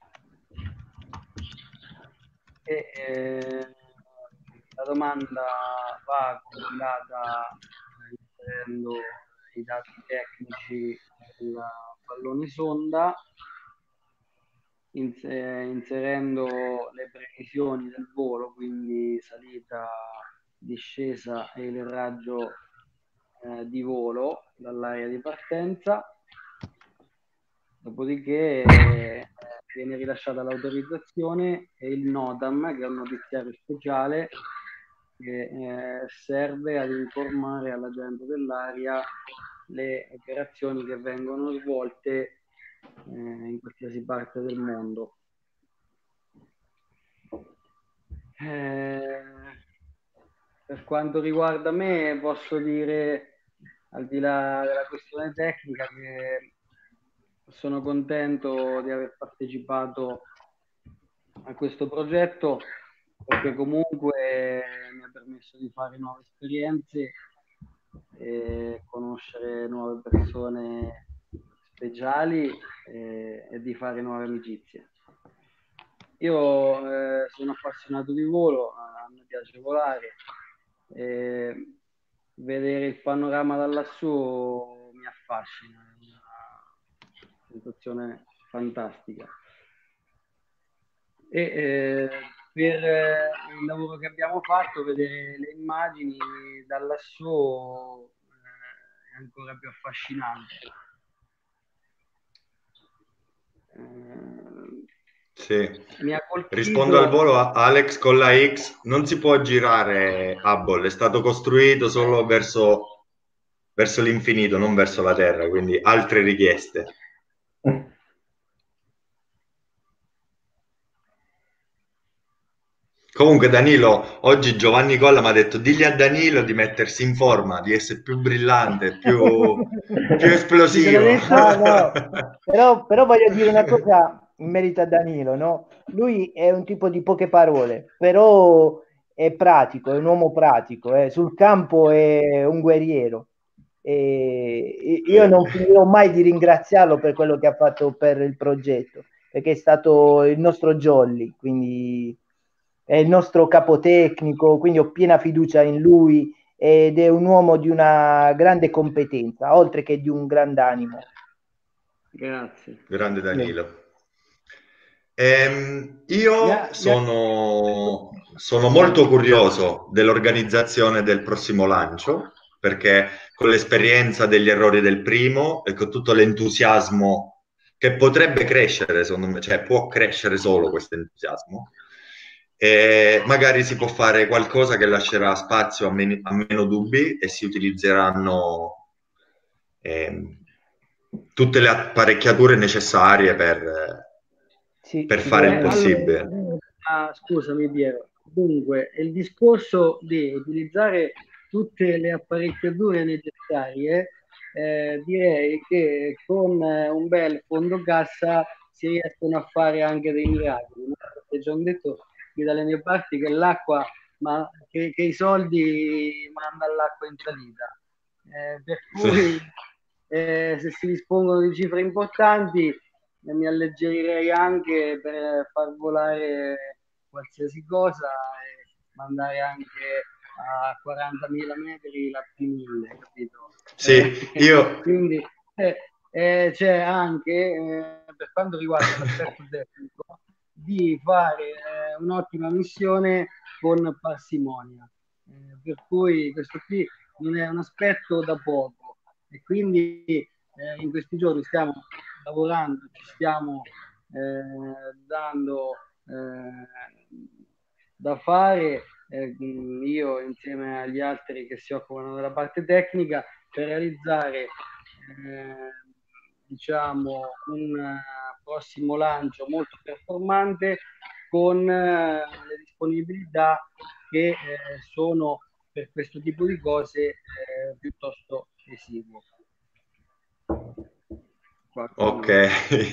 La domanda va compilata inserendo i dati tecnici del pallone sonda, inserendo le previsioni del volo, quindi salita, discesa e il raggio di volo dall'area di partenza. Dopodiché viene rilasciata l'autorizzazione e il NOTAM, che è un notiziario speciale che serve ad informare alla gente dell'area le operazioni che vengono svolte in qualsiasi parte del mondo. Per quanto riguarda me, posso dire, al di là della questione tecnica, che sono contento di aver partecipato a questo progetto, perché comunque mi ha permesso di fare nuove esperienze e conoscere nuove persone speciali e di fare nuove amicizie. Io sono appassionato di volo, a me piace volare, vedere il panorama da lassù mi affascina, è una sensazione fantastica. per il lavoro che abbiamo fatto, vedere le immagini da lassù è ancora più affascinante. Sì. Mi ha colpito... Rispondo al volo a Alex con la X, non si può girare Hubble, è stato costruito solo verso l'infinito, non verso la Terra, quindi altre richieste. Comunque Danilo, oggi Giovanni Colla mi ha detto digli a Danilo di mettersi in forma, di essere più brillante, più esplosivo. No. Però voglio dire una cosa in merito a Danilo, no? Lui è un tipo di poche parole, però è pratico, è un uomo pratico, sul campo è un guerriero. E io non finirò mai di ringraziarlo per quello che ha fatto per il progetto, perché è stato il nostro jolly, quindi è il nostro capotecnico, quindi ho piena fiducia in lui ed è un uomo di una grande competenza, oltre che di un grande animo. Grazie. Grande Danilo. Io sono molto curioso dell'organizzazione del prossimo lancio, perché con l'esperienza degli errori del primo e con tutto l'entusiasmo che potrebbe crescere, secondo me, cioè può crescere solo questo entusiasmo, e magari si può fare qualcosa che lascerà spazio a meno dubbi e si utilizzeranno tutte le apparecchiature necessarie per fare il possibile. Allora, scusami Piero, dunque il discorso di utilizzare tutte le apparecchiature necessarie, direi che con un bel fondo cassa si riescono a fare anche dei miracoli. Ho già detto qui dalle mie parti che l'acqua, ma che i soldi manda l'acqua in salita. Per cui se si dispongono di cifre importanti mi alleggerirei anche per far volare qualsiasi cosa e mandare anche a 40.000 metri la P1000, capito? Sì, io... Quindi c'è anche, per quanto riguarda l'aspetto tecnico, di fare un'ottima missione con parsimonia. Per cui questo qui non è un aspetto da poco e quindi in questi giorni stiamo lavorando, ci stiamo dando da fare io insieme agli altri che si occupano della parte tecnica per realizzare diciamo un prossimo lancio molto performante con le disponibilità che sono per questo tipo di cose piuttosto esigue. Ok.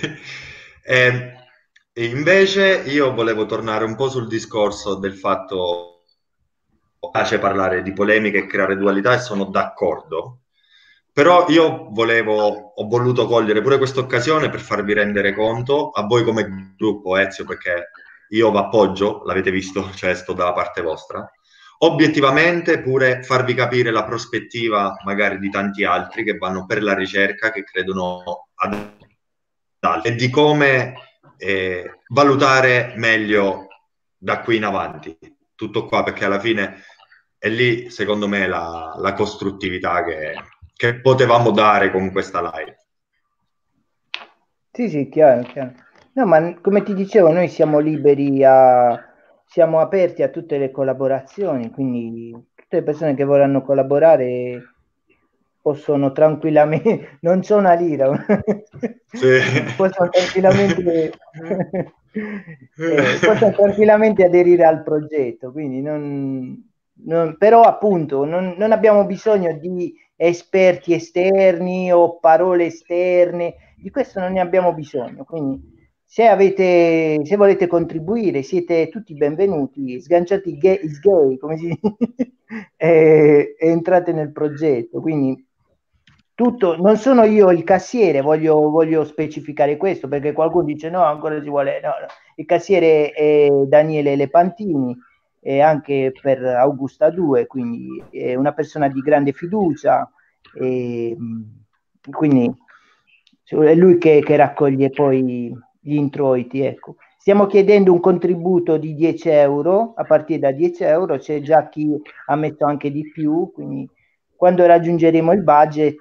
Invece io volevo tornare un po' sul discorso del fatto che piace parlare di polemiche e creare dualità e sono d'accordo, però io ho voluto cogliere pure questa occasione per farvi rendere conto a voi come gruppo Ezio, perché io vi appoggio, l'avete visto, cioè sto dalla parte vostra, obiettivamente pure farvi capire la prospettiva magari di tanti altri che vanno per la ricerca, che credono ad altri, e di come valutare meglio da qui in avanti. Tutto qua, perché alla fine è lì, secondo me, la costruttività che potevamo dare con questa live. Sì, chiaro. No, ma come ti dicevo, noi siamo liberi siamo aperti a tutte le collaborazioni, quindi tutte le persone che vorranno collaborare possono tranquillamente, non c'è una lira, sì. possono tranquillamente aderire al progetto, quindi però appunto non abbiamo bisogno di esperti esterni o parole esterne, di questo non ne abbiamo bisogno, quindi se volete contribuire siete tutti benvenuti, sganciate i gay, come si dice, e entrate nel progetto, quindi tutto, non sono io il cassiere, voglio specificare questo perché qualcuno dice no, ancora si vuole, no. Il cassiere è Daniele Lepantini e anche per Augusta 2, quindi è una persona di grande fiducia e quindi è lui che raccoglie poi gli introiti, ecco. stiamo chiedendo un contributo di 10 euro, a partire da 10 euro, c'è già chi ha messo anche di più, quindi quando raggiungeremo il budget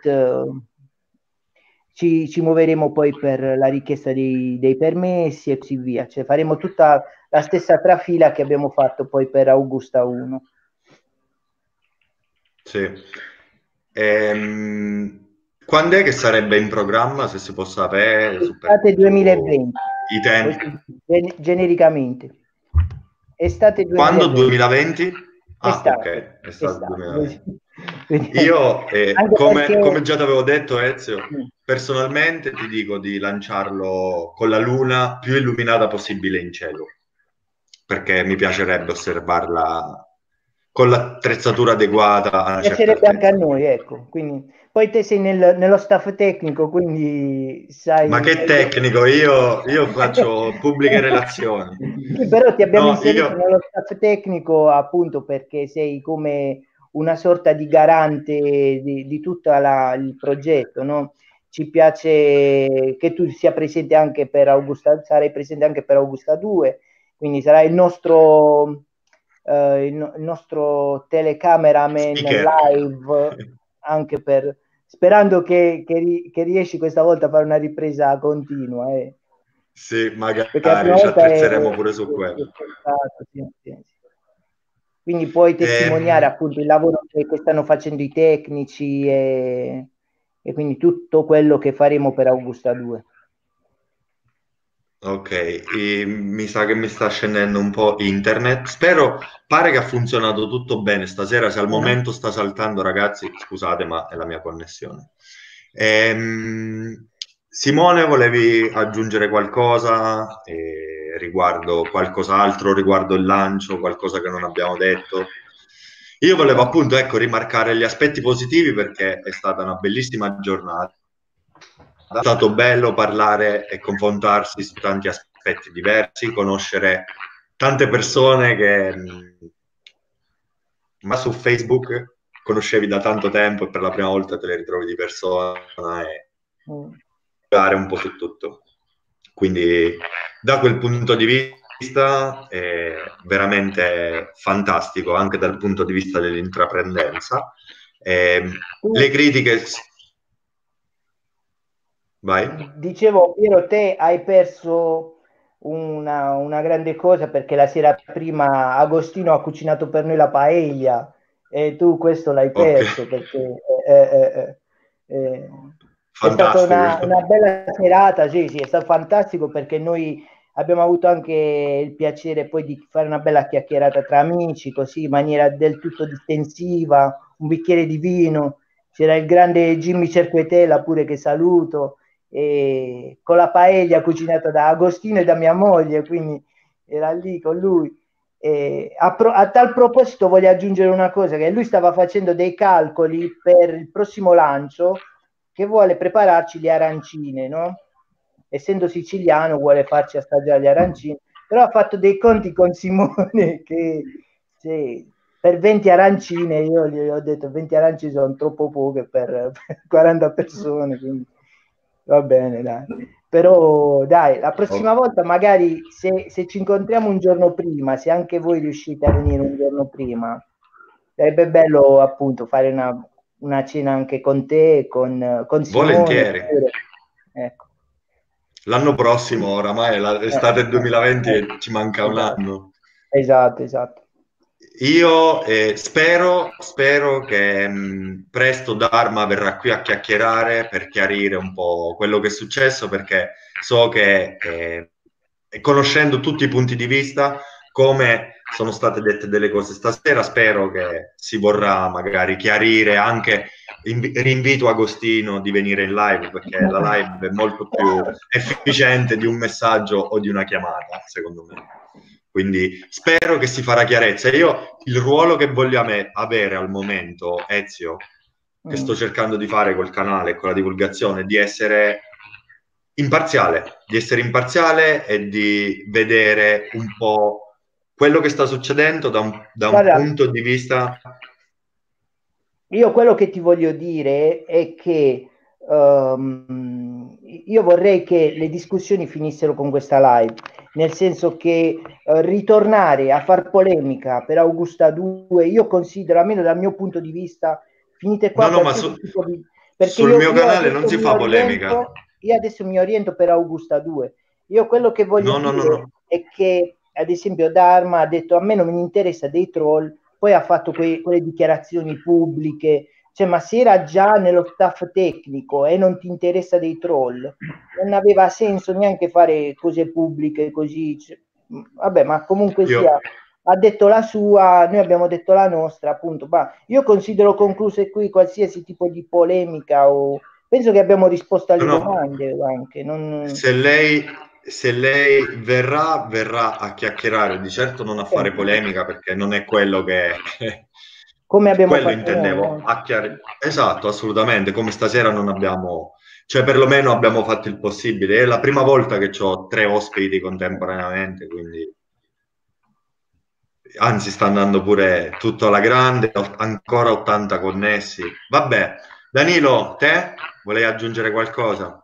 ci muoveremo poi per la richiesta dei permessi e così via, cioè faremo tutta la stessa trafila che abbiamo fatto poi per Augusta 1. Sì. Quando è che sarebbe in programma, se si può sapere? Estate 2020. I tempi. Genericamente. Estate 2020. Quando 2020? Ah, estate, ok, estate 2020. Quindi, Io, perché... come già ti avevo detto, Ezio, personalmente ti dico di lanciarlo con la luna più illuminata possibile in cielo, perché mi piacerebbe osservarla con l'attrezzatura adeguata a una piacerebbe certa anche a noi, ecco. Quindi, poi te sei nello staff tecnico, quindi sai... Ma che tecnico, io faccio pubbliche relazioni. Sì, però ti abbiamo No, inserito nello staff tecnico appunto perché sei come una sorta di garante di tutto il progetto, no? Ci piace che tu sia presente anche per Augusta, sarai presente anche per Augusta 2, quindi sarai il nostro telecameraman speaker. live, anche per, sperando che riesci questa volta a fare una ripresa continua. Sì, magari Perché ci attrezzeremo pure su quello. sì. Quindi puoi testimoniare appunto il lavoro che stanno facendo i tecnici e quindi tutto quello che faremo per Augusta 2. Ok, mi sa che mi sta scendendo un po' internet. Pare che ha funzionato tutto bene stasera. Se al momento sta saltando, ragazzi, scusate, ma è la mia connessione. Simone, volevi aggiungere qualcosa riguardo qualcos'altro, riguardo il lancio, qualcosa che non abbiamo detto? Io volevo appunto, ecco, rimarcare gli aspetti positivi perché è stata una bellissima giornata. È stato bello parlare e confrontarsi su tanti aspetti diversi, conoscere tante persone che ma su Facebook conoscevi da tanto tempo e per la prima volta te le ritrovi di persona e parlare un po' su tutto. Quindi da quel punto di vista è veramente fantastico anche dal punto di vista dell'intraprendenza. Le critiche... Vai. Dicevo, Piero, te hai perso una grande cosa perché la sera prima Agostino ha cucinato per noi la paella e tu questo l'hai perso perché è stata una bella serata, sì, è stato fantastico perché noi abbiamo avuto anche il piacere poi di fare una bella chiacchierata tra amici, così in maniera del tutto distensiva, un bicchiere di vino, c'era il grande Jimmy Cerquetela pure che saluto, e con la paella cucinata da Agostino e da mia moglie, quindi era lì con lui. A tal proposito voglio aggiungere una cosa, che lui stava facendo dei calcoli per il prossimo lancio che vuole prepararci le arancine, no? Essendo siciliano vuole farci assaggiare le arancine, però ha fatto dei conti con Simone che per 20 arancine io gli ho detto 20 arancine sono troppo poche per 40 persone, quindi va bene, dai. Però dai, la prossima volta magari se ci incontriamo un giorno prima, se anche voi riuscite a venire un giorno prima, sarebbe bello appunto fare una cena anche con te, con Simone. Volentieri. Ecco. L'anno prossimo, oramai l'estate 2020 ci manca un anno. Esatto. Io spero che presto Dharma verrà qui a chiacchierare per chiarire un po' quello che è successo, perché so che conoscendo tutti i punti di vista, come sono state dette delle cose stasera, spero che si vorrà magari chiarire anche, rinvito Agostino di venire in live, perché la live è molto più efficiente di un messaggio o di una chiamata, secondo me. Quindi spero che si farà chiarezza. Io il ruolo che voglio avere al momento, Ezio, che sto cercando di fare col canale e con la divulgazione, di essere imparziale e di vedere un po' quello che sta succedendo da un punto di vista... Io quello che ti voglio dire è che io vorrei che le discussioni finissero con questa live, nel senso che ritornare a far polemica per Augusta 2, io considero, almeno dal mio punto di vista, finite qua No, ma qualsiasi tipo di... Perché sul mio canale non adesso si fa polemica. io adesso mi oriento per Augusta 2. Io quello che voglio No, no, no, dire no. è che, ad esempio, Dharma ha detto a me non mi interessa dei troll, poi ha fatto quelle dichiarazioni pubbliche, cioè, ma se era già nello staff tecnico e non ti interessa dei troll, non aveva senso neanche fare cose pubbliche così. Cioè, vabbè, ma comunque sia, Io, ha detto la sua, noi abbiamo detto la nostra, appunto. Ma io considero concluse qui qualsiasi tipo di polemica o penso che abbiamo risposto alle no, domande anche. Non... se lei verrà a chiacchierare, di certo non a fare polemica perché non è quello che... Come abbiamo quello fatto noi, intendevo, no? esatto, assolutamente, come stasera non abbiamo, cioè perlomeno abbiamo fatto il possibile, è la prima volta che ho 3 ospiti contemporaneamente, quindi anzi sta andando pure tutto alla grande, ancora 80 connessi. Vabbè, Danilo, te volevi aggiungere qualcosa?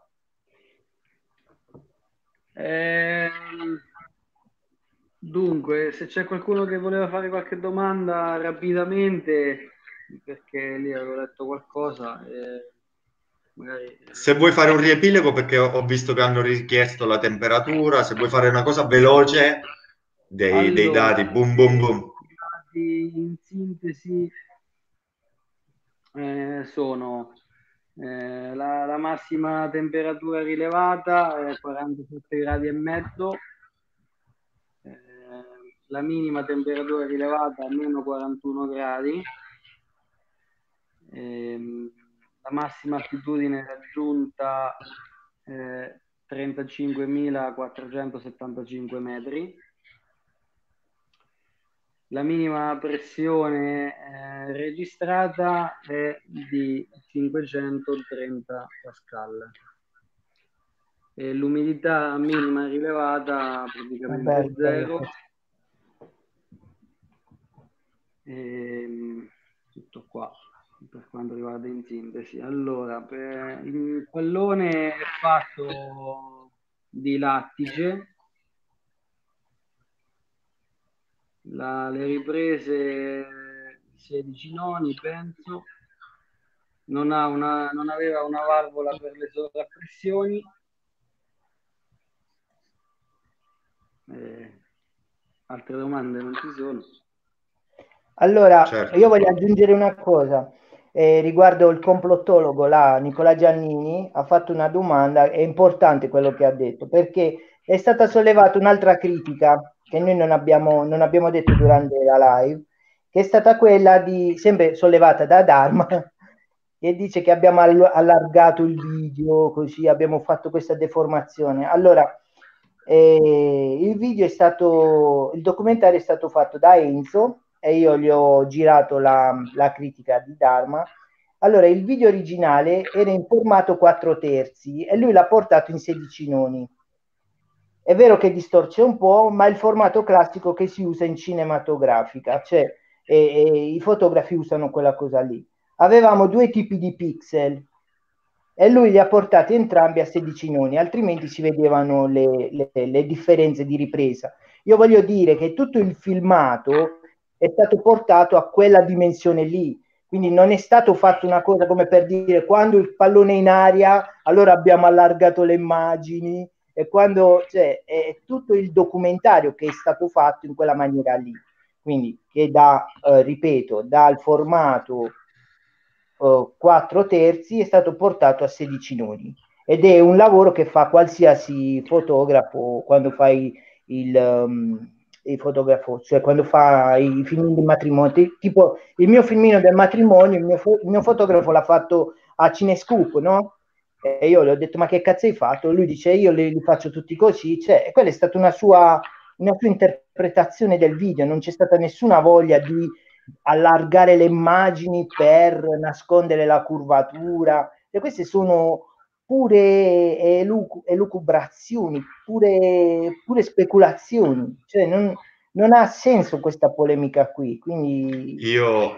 Dunque, se c'è qualcuno che voleva fare qualche domanda rapidamente, perché lì avevo letto qualcosa, magari... Se vuoi fare un riepilogo, perché ho visto che hanno richiesto la temperatura, se vuoi fare una cosa veloce dei Allora, dati, boom boom boom. i dati in sintesi sono la massima temperatura rilevata è 47 gradi e mezzo, la minima temperatura rilevata è meno 41 gradi, la massima altitudine raggiunta 35.475 metri, la minima pressione registrata è di 530 pascal e l'umidità minima rilevata praticamente è zero. Tutto qua per quanto riguarda in sintesi. Allora, il pallone è fatto di lattice, le riprese 16 noni, penso, non aveva una valvola per le sovrappressioni. Altre domande non ci sono. Allora, Certo. io voglio aggiungere una cosa riguardo il complottologo, là, Nicola Giannini ha fatto una domanda, è importante quello che ha detto, perché è stata sollevata un'altra critica che noi non abbiamo detto durante la live, che è stata quella di, sempre sollevata da Dharma, che dice che abbiamo allargato il video, così abbiamo fatto questa deformazione. Allora, il documentario è stato fatto da Enzo e io gli ho girato la critica di Dharma. Allora, il video originale era in formato 4/3 e lui l'ha portato in 16 noni. È vero che distorce un po', ma è il formato classico che si usa in cinematografica, cioè i fotografi usano quella cosa lì. Avevamo 2 tipi di pixel e lui li ha portati entrambi a 16 noni, altrimenti si vedevano le differenze di ripresa. Io voglio dire che tutto il filmato è stato portato a quella dimensione lì, quindi non è stato fatto una cosa come per dire quando il pallone è in aria, allora abbiamo allargato le immagini, e quando, cioè, è tutto il documentario che è stato fatto in quella maniera lì, quindi che ripeto, dal formato 4/3 è stato portato a 16 nodi ed è un lavoro che fa qualsiasi fotografo quando fai il fotografo, cioè quando fa i filmini di matrimonio, tipo il mio filmino del matrimonio, il mio fotografo l'ha fatto a Cinescoop, no? E io gli ho detto ma che cazzo hai fatto? Lui dice io li faccio tutti così, cioè, e quella è stata una sua interpretazione del video, non c'è stata nessuna voglia di allargare le immagini per nascondere la curvatura, e queste sono pure elucubrazioni, pure speculazioni, cioè non ha senso questa polemica qui, quindi...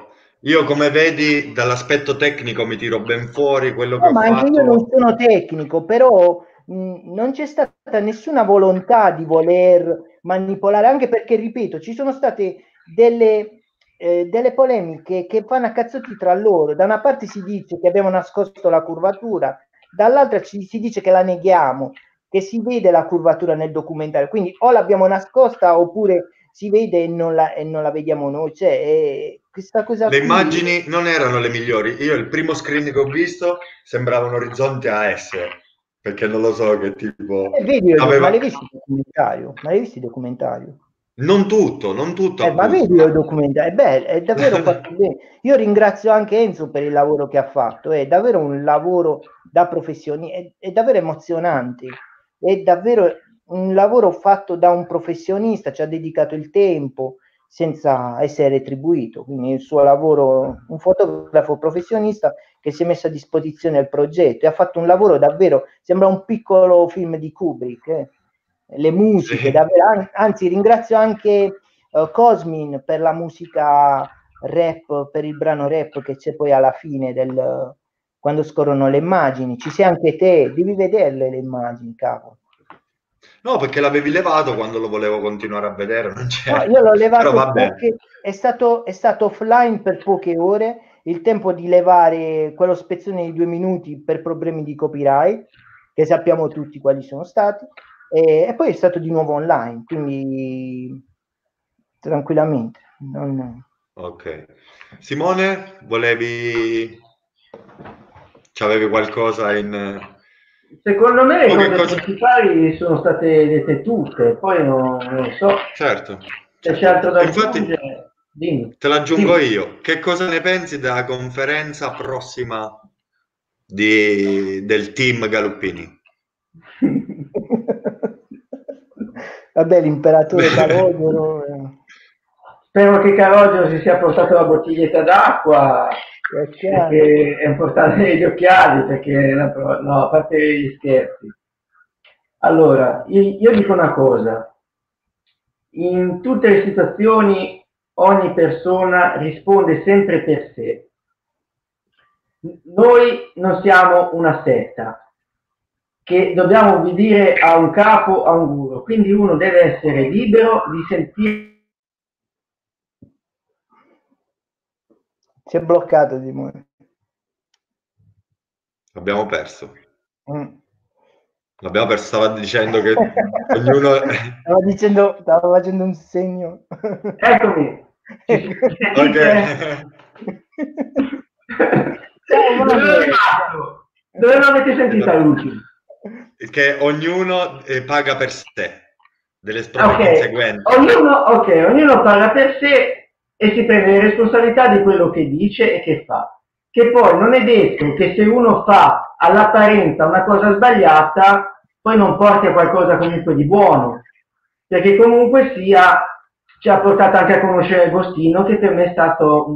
Io, come vedi, dall'aspetto tecnico mi tiro ben fuori quello che No, ho ma anche io non fatto. sono tecnico, però non c'è stata nessuna volontà di voler manipolare, anche perché, ripeto, ci sono state delle polemiche che fanno a cazzotti tra loro. Da una parte si dice che abbiamo nascosto la curvatura, dall'altra si dice che la neghiamo, che si vede la curvatura nel documentario, quindi o l'abbiamo nascosta oppure si vede e non la vediamo noi. Cioè, questa cosa Le qui... immagini non erano le migliori. Io il primo screen che ho visto sembrava un orizzonte a S, perché non lo so che tipo Vedi, ma aveva. l'hai visto il documentario? Ma l'hai visto il documentario? Non tutto Ma appunto, vedi il ma documentario? È bello, è davvero fatto bene. Io ringrazio anche Enzo per il lavoro che ha fatto, è davvero un lavoro da professionista, è davvero emozionante, è davvero un lavoro fatto da un professionista, ci ha dedicato il tempo senza essere retribuito, quindi il suo lavoro, un fotografo professionista che si è messo a disposizione del progetto e ha fatto un lavoro davvero, sembra un piccolo film di Kubrick, le musiche, sì. davvero, anzi ringrazio anche Cosmin per la musica rap, per il brano rap che c'è poi alla fine quando scorrono le immagini, ci sei anche te, devi vederle le immagini, capo. No, perché l'avevi levato quando lo volevo continuare a vedere, non No, c'è. io l'ho Però levato va bene. perché è stato offline per poche ore, il tempo di levare quello spezzone di 2 minuti per problemi di copyright, che sappiamo tutti quali sono stati, e poi è stato di nuovo online, quindi tranquillamente. Ok. Simone, c'avevi qualcosa in. Secondo me le Tu che cose cosa. principali sono state dette tutte, poi non so Certo, se c'è certo. altro da E infatti aggiungere. Dimmi. te l'aggiungo Dimmi. io. Che cosa ne pensi della conferenza prossima del team Galuppini? Vabbè, l'imperatore Calogero, Spero che Calogero si sia portato la bottiglietta d'acqua è e chiaro. che è importante gli occhiali perché no, a parte gli scherzi. Allora, io dico una cosa, in tutte le situazioni ogni persona risponde sempre per sé. Noi non siamo una setta che dobbiamo obbedire a un capo, a un guru, quindi uno deve essere libero di sentire. Si è bloccato Simone. L'abbiamo perso. Mm. L'abbiamo perso, stava dicendo che ognuno. Stavo facendo un segno. Eccomi, ci Ok. sentite? Ciao Dove l'ho Manuel. rimasto? Dove l'avete sentita l'ultimo? Che ognuno paga per sé, delle proprie Ok, conseguenze. ognuno parla per sé e si prende le responsabilità di quello che dice e che fa. Che poi non è detto che se uno fa all'apparenza una cosa sbagliata, poi non porti a qualcosa comunque di buono. Perché comunque sia, ci ha portato anche a conoscere Agostino, che per me è stato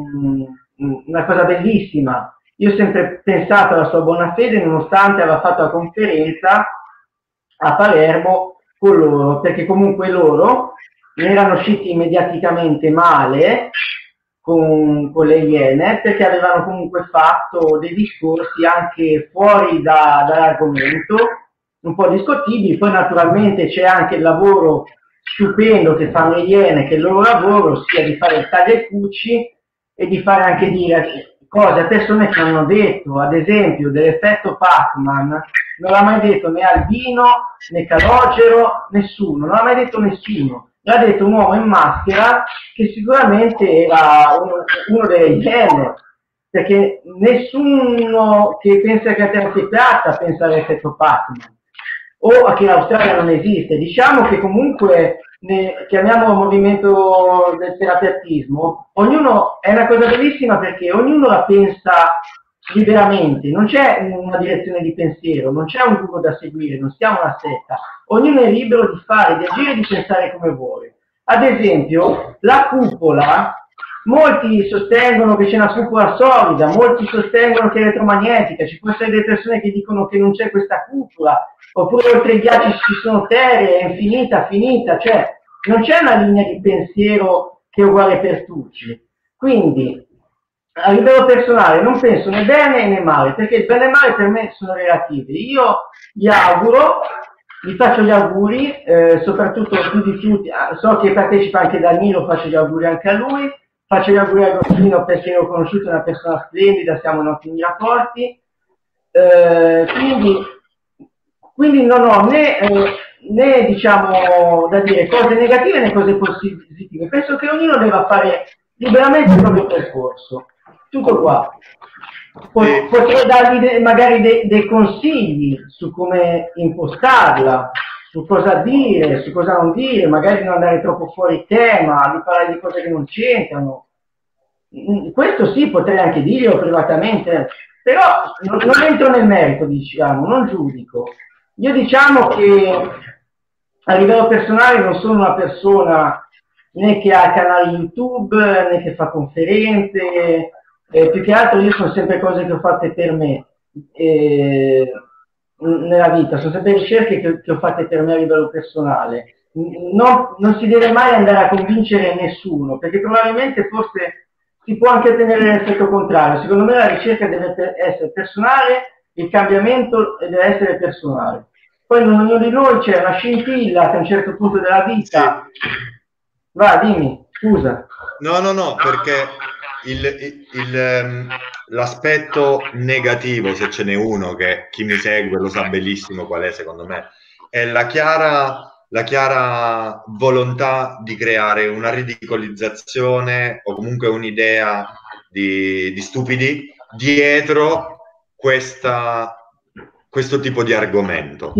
una cosa bellissima. Io ho sempre pensato alla sua buona fede, nonostante aveva fatto la conferenza a Palermo con loro, perché comunque loro ne erano usciti mediaticamente male con le Iene, perché avevano comunque fatto dei discorsi anche fuori dall'argomento, un po' discutibili. Poi naturalmente c'è anche il lavoro stupendo che fanno le Iene, che il loro lavoro sia di fare il taglio ai cucci e di fare anche dire cose a persone che hanno detto, ad esempio, dell'effetto Pac-Man, non l'ha mai detto né Albino né Calogero, nessuno, non l'ha mai detto nessuno. L'ha detto un uomo in maschera che sicuramente era uno delle Iene, perché nessuno che pensa che a Terra sia piatta pensa all'effetto Pac-Man o che l'Australia non esiste. Diciamo che comunque chiamiamolo movimento del terapeutico, ognuno è una cosa bellissima perché ognuno la pensa liberamente, non c'è una direzione di pensiero, non c'è un gruppo da seguire, non siamo una setta, ognuno è libero di fare, di agire e di pensare come vuole. Ad esempio, la cupola, molti sostengono che c'è una cupola solida, molti sostengono che è elettromagnetica, ci possono essere delle persone che dicono che non c'è questa cupola, oppure oltre i ghiacci ci sono terre, è infinita, finita, cioè non c'è una linea di pensiero che è uguale per tutti. Quindi a livello personale non penso né bene né male, perché il bene e male per me sono relativi. Io gli auguro, gli faccio gli auguri, soprattutto più di tutti, so che partecipa anche Danilo, faccio gli auguri anche a lui, faccio gli auguri a Agostino perché l'ho conosciuto, è una persona splendida, siamo in ottimi rapporti, quindi non ho né diciamo da dire cose negative né cose positive, penso che ognuno debba fare liberamente il proprio percorso, tutto qua. Potrei dargli magari dei consigli su come impostarla, su cosa dire, su cosa non dire, magari non andare troppo fuori tema, di parlare di cose che non c'entrano. Questo sì, potrei anche dirlo privatamente, però non entro nel merito, diciamo, non giudico. Io diciamo che a livello personale non sono una persona né che ha canali YouTube, né che fa conferenze, più che altro io sono sempre cose che ho fatte per me nella vita, sono sempre ricerche che ho fatte per me a livello personale. Non si deve mai andare a convincere nessuno, perché probabilmente forse si può anche ottenere l'effetto contrario. Secondo me la ricerca deve essere personale, il cambiamento deve essere personale. Poi in ognuno di noi c'è una scintilla che a un certo punto della vita... Sì. Va, dimmi, scusa. No, perché l'aspetto negativo, se ce n'è uno, che chi mi segue lo sa benissimo qual è, secondo me, è la chiara volontà di creare una ridicolizzazione o comunque un'idea di stupidi dietro questo tipo di argomento.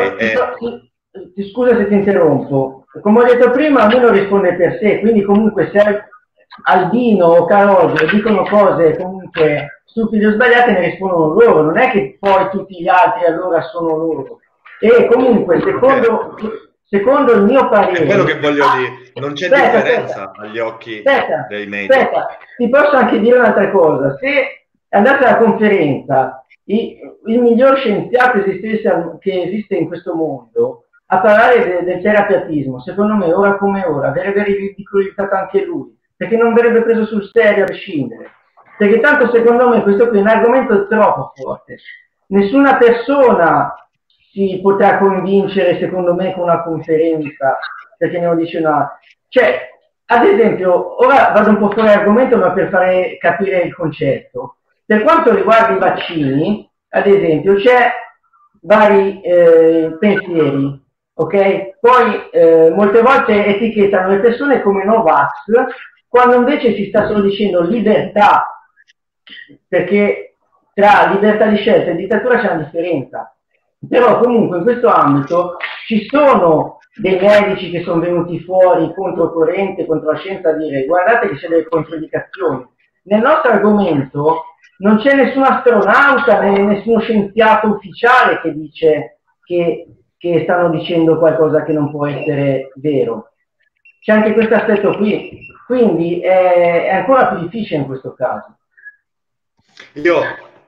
Scusa se ti interrompo. Come ho detto prima, ognuno risponde per sé, quindi comunque se Albino o Carogio dicono cose comunque stupide o sbagliate, ne rispondono loro, non è che poi tutti gli altri allora sono loro. E comunque, secondo il mio parere... È quello che voglio dire, non c'è differenza agli occhi dei media. Ti posso anche dire un'altra cosa, se andate alla conferenza, il miglior scienziato che esiste in questo mondo, a parlare del terapiatismo, secondo me ora come ora verrebbe ridicolizzato anche lui, perché non verrebbe preso sul serio a prescindere, perché tanto secondo me questo qui è un argomento troppo forte, nessuna persona si potrà convincere secondo me con una conferenza, perché ne lo dice una... Cioè, ad esempio, ora vado un po' fuori argomento ma per fare capire il concetto, per quanto riguarda i vaccini, ad esempio, c'è vari pensieri. Ok? Poi molte volte etichettano le persone come Novax, quando invece si sta solo dicendo libertà, perché tra libertà di scelta e dittatura c'è una differenza. Però comunque in questo ambito ci sono dei medici che sono venuti fuori controcorrente, contro la scienza, a dire guardate che c'è delle controindicazioni. Nel nostro argomento non c'è nessun astronauta né nessuno scienziato ufficiale che dice che stanno dicendo qualcosa che non può essere vero. C'è anche questo aspetto qui, quindi è ancora più difficile in questo caso. Io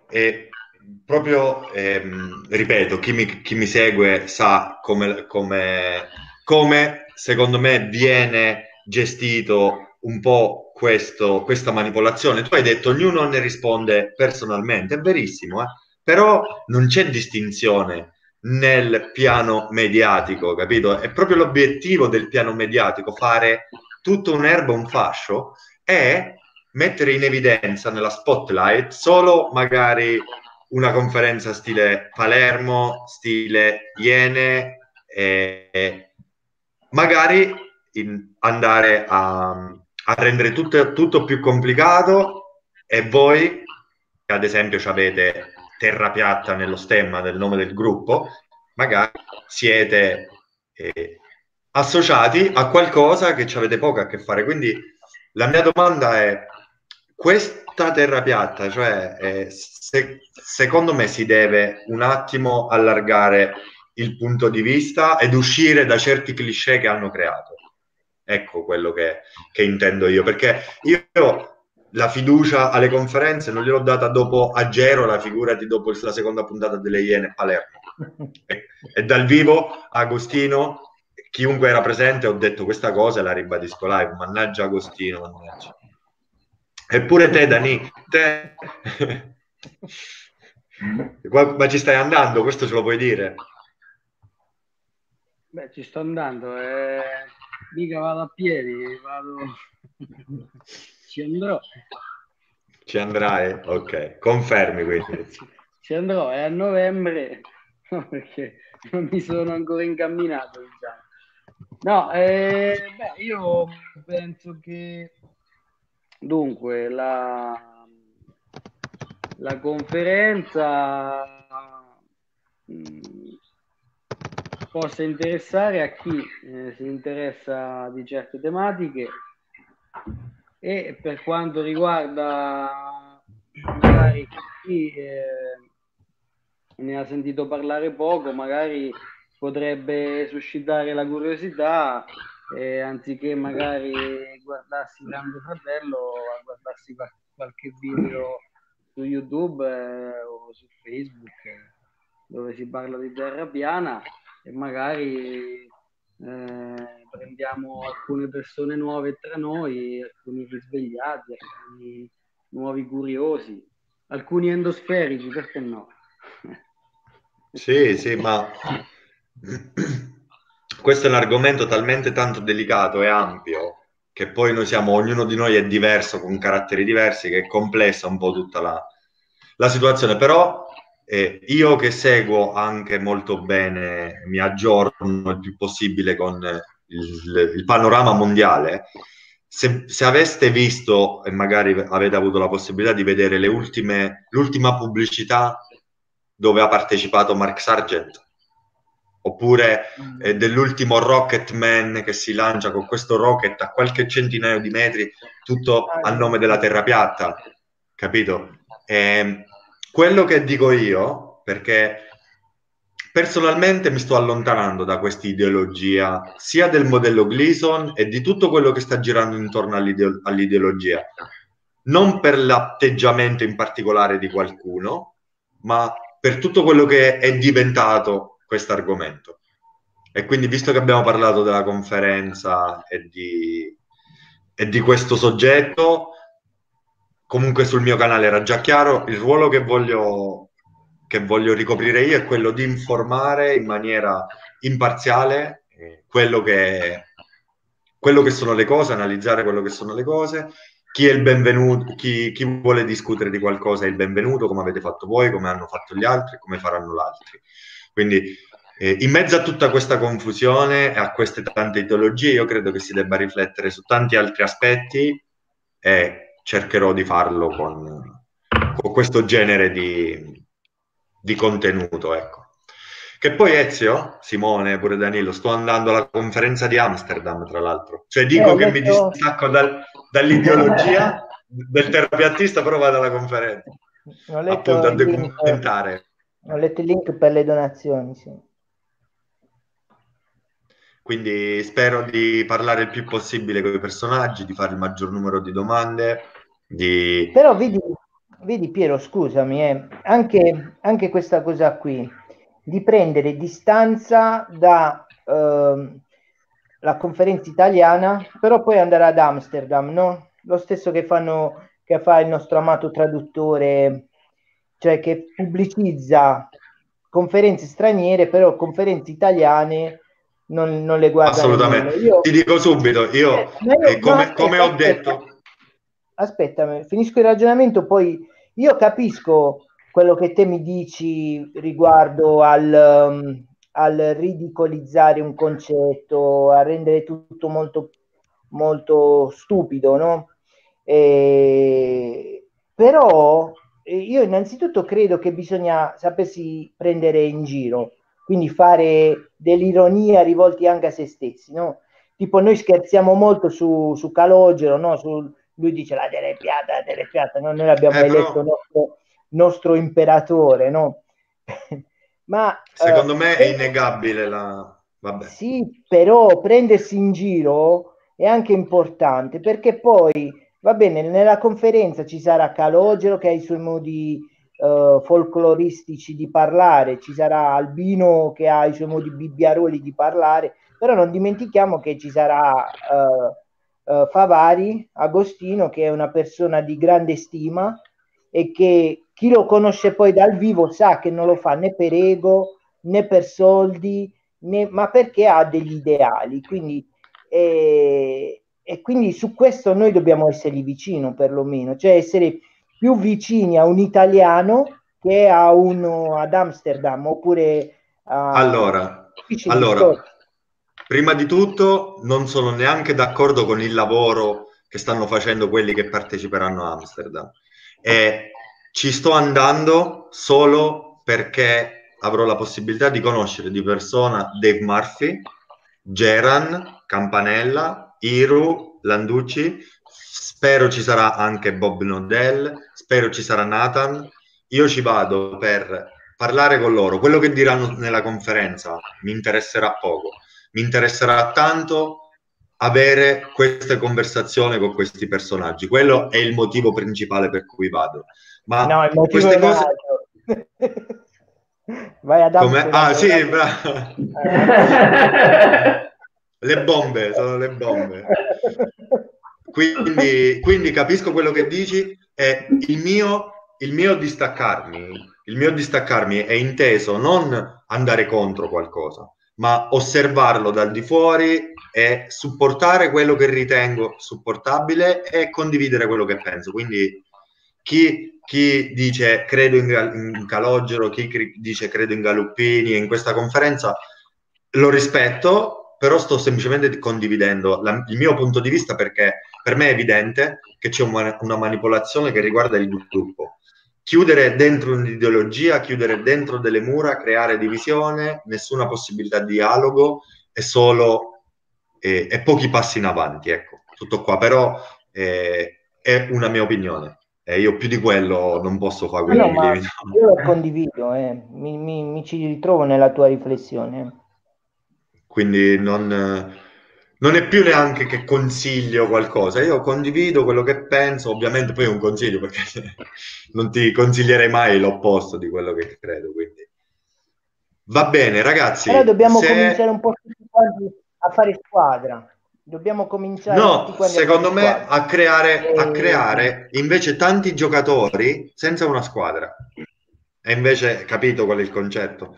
ripeto, chi mi segue sa come secondo me viene gestito un po' questa manipolazione. Tu hai detto ognuno ne risponde personalmente, è verissimo, però non c'è distinzione nel piano mediatico, capito? È proprio l'obiettivo del piano mediatico, fare tutto un'erba un fascio e mettere in evidenza nella spotlight solo magari una conferenza stile Palermo, stile Iene, magari andare a rendere tutto più complicato, e voi, che ad esempio avete terra piatta nello stemma del nome del gruppo, magari siete associati a qualcosa che ci avete poco a che fare. Quindi la mia domanda è: questa terra piatta, cioè secondo me si deve un attimo allargare il punto di vista ed uscire da certi cliché che hanno creato. Ecco quello che intendo io, perché io la fiducia alle conferenze non gliel'ho data dopo Agerola, figurati dopo la seconda puntata delle Iene a Palermo. E dal vivo Agostino, chiunque era presente, ho detto questa cosa e la ribadisco live, mannaggia Agostino, mannaggia. Eppure te, Dani, te... Ma ci stai andando, questo ce lo puoi dire? Beh, ci sto andando, mica vado a piedi, ci andrò. Ci andrai? Ok, confermi quindi. Ci andrò, è a novembre, no, perché non mi sono ancora incamminato, diciamo. No, beh, io penso che dunque la conferenza mh, possa interessare a chi si interessa di certe tematiche, e per quanto riguarda magari chi ne ha sentito parlare poco, magari potrebbe suscitare la curiosità, anziché magari guardarsi Grande Fratello, a guardarsi qualche video su YouTube o su Facebook, dove si parla di terra piana, e magari prendiamo alcune persone nuove tra noi, alcuni risvegliati, alcuni nuovi curiosi, alcuni endosferici, perché no? Sì, sì, ma questo è un argomento talmente tanto delicato e ampio che poi noi siamo, ognuno di noi è diverso, con caratteri diversi, che è complessa un po' tutta la situazione. Però io che seguo anche molto bene, mi aggiorno il più possibile con il panorama mondiale. Se aveste visto, e magari avete avuto la possibilità di vedere l'ultima pubblicità dove ha partecipato Mark Sargent, oppure dell'ultimo Rocket Man che si lancia con questo rocket a qualche centinaio di metri, tutto a nome della terra piatta, capito? Quello che dico io, perché personalmente mi sto allontanando da questa ideologia, sia del modello Gleason e di tutto quello che sta girando intorno all'ideologia, non per l'atteggiamento in particolare di qualcuno, ma per tutto quello che è diventato questo argomento. E quindi, visto che abbiamo parlato della conferenza e di questo soggetto, comunque sul mio canale era già chiaro, il ruolo che voglio ricoprire io è quello di informare in maniera imparziale quello che sono le cose, analizzare quello che sono le cose. Chi è il benvenuto, chi vuole discutere di qualcosa è il benvenuto, come avete fatto voi, come hanno fatto gli altri, come faranno gli altri. Quindi in mezzo a tutta questa confusione e a queste tante ideologie, io credo che si debba riflettere su tanti altri aspetti, e cercherò di farlo con questo genere di contenuto, ecco. Che poi Ezio, Simone, pure Danilo, sto andando alla conferenza di Amsterdam, tra l'altro. Cioè dico Ho che mi letto... distacco dall'ideologia del terapeutista, però vado alla conferenza, Ho letto appunto, a il link, documentare. ho letto il link per le donazioni, sì. Quindi spero di parlare il più possibile con i personaggi, di fare il maggior numero di domande, di... Però vedi Piero, scusami, anche questa cosa qui, di prendere distanza da la conferenza italiana, però poi andare ad Amsterdam, no? Lo stesso che fa il nostro amato traduttore, cioè che pubblicizza conferenze straniere, però conferenze italiane non le guarda nemmeno. Assolutamente. Ti dico subito, come ho detto... Aspetta, finisco il ragionamento, poi io capisco quello che te mi dici riguardo al ridicolizzare un concetto, a rendere tutto molto, molto stupido, no? Però io innanzitutto credo che bisogna sapersi prendere in giro, quindi fare dell'ironia rivolti anche a se stessi, no? Tipo noi scherziamo molto su Calogero, no? Lui dice la telepiata, no? Noi l'abbiamo eletto però nostro imperatore, no? Ma secondo me è innegabile la... Vabbè. sì, però prendersi in giro è anche importante, perché poi va bene, nella conferenza ci sarà Calogero che ha i suoi modi folcloristici di parlare, ci sarà Albino che ha i suoi modi bibbiaroli di parlare, però non dimentichiamo che ci sarà Favari, Agostino, che è una persona di grande stima e che chi lo conosce poi dal vivo sa che non lo fa né per ego né per soldi, ma perché ha degli ideali. Quindi, e quindi su questo noi dobbiamo essergli vicino, perlomeno, cioè essere più vicini a un italiano che a uno ad Amsterdam oppure Allora, prima di tutto non sono neanche d'accordo con il lavoro che stanno facendo quelli che parteciperanno a Amsterdam. E ci sto andando solo perché avrò la possibilità di conoscere di persona Dave Murphy, Geran, Campanella, Iru, Landucci. Spero ci sarà anche Bob Nodell, spero ci sarà Nathan. Io ci vado per parlare con loro. Quello che diranno nella conferenza mi interesserà poco. Mi interesserà tanto avere queste conversazioni con questi personaggi. Quello è il motivo principale per cui vado. Ma no, il motivo queste è cose... Vai ad Come... Amsterdam. Ah, sì, bravo. Le bombe, sono le bombe. Quindi capisco quello che dici e il mio distaccarmi è inteso non andare contro qualcosa, ma osservarlo dal di fuori e supportare quello che ritengo supportabile e condividere quello che penso. Quindi chi dice credo in Calogero, dice credo in Galuppini, in questa conferenza lo rispetto, però sto semplicemente condividendo il mio punto di vista perché per me è evidente che c'è una manipolazione che riguarda il gruppo. Chiudere dentro un'ideologia, chiudere dentro delle mura, creare divisione, nessuna possibilità di dialogo e solo e pochi passi in avanti, ecco, tutto qua, però è una mia opinione e io più di quello non posso fare, quindi No, mi ma limito. io lo condivido, mi ci ritrovo nella tua riflessione. Quindi non è più neanche che consiglio qualcosa, io condivido quello che penso, ovviamente poi è un consiglio perché non ti consiglierei mai l'opposto di quello che credo, quindi va bene ragazzi, Però dobbiamo cominciare un po' tutti quanti a fare squadra. Dobbiamo cominciare tutti no, quanti a fare secondo me squadra. a creare invece tanti giocatori senza una squadra. E invece, capito qual è il concetto?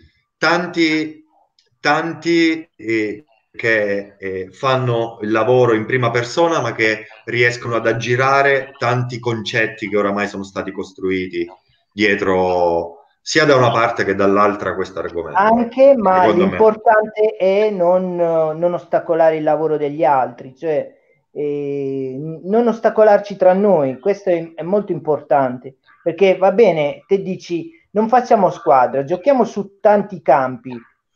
Tanti che fanno il lavoro in prima persona, ma che riescono ad aggirare tanti concetti che oramai sono stati costruiti dietro sia da una parte che dall'altra questo argomento. Anche, ma Secondo me. l'importante è non ostacolare il lavoro degli altri, cioè non ostacolarci tra noi, questo è molto importante, perché va bene, te dici non facciamo squadra, giochiamo su tanti campi,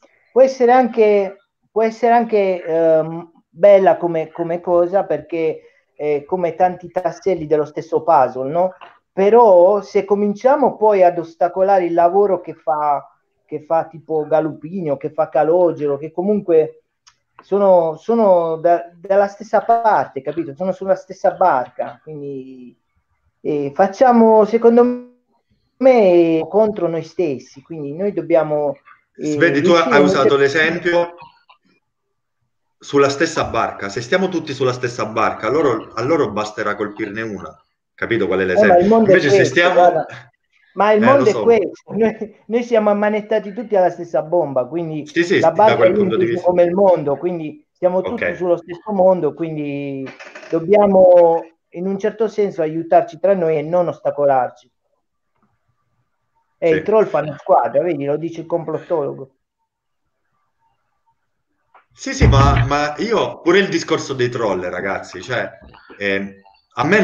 può essere anche bella come cosa, perché come tanti tasselli dello stesso puzzle, no? Però se cominciamo poi ad ostacolare il lavoro che fa tipo Galupino, che fa Calogero, che comunque sono dalla stessa parte, capito? Sono sulla stessa barca, quindi facciamo, secondo me, contro noi stessi, quindi noi dobbiamo Vedi, tu riuscire hai in un usato certo l'esempio sulla stessa barca. Se stiamo tutti sulla stessa barca, a loro basterà colpirne una. Capito qual è ma l'esempio? il mondo è Invece se questo, stiamo... guarda. Ma il Lo mondo è so. questo, noi siamo ammanettati tutti alla stessa bomba, quindi Sì, sì, la da barca è quel punto di intesa vista. come il mondo, quindi siamo Ok, tutti sullo stesso mondo, quindi dobbiamo in un certo senso aiutarci tra noi e non ostacolarci. E i sì. troll fanno squadra, vedi, lo dice il complottologo. Sì, sì, ma io pure il discorso dei troll, ragazzi, cioè a me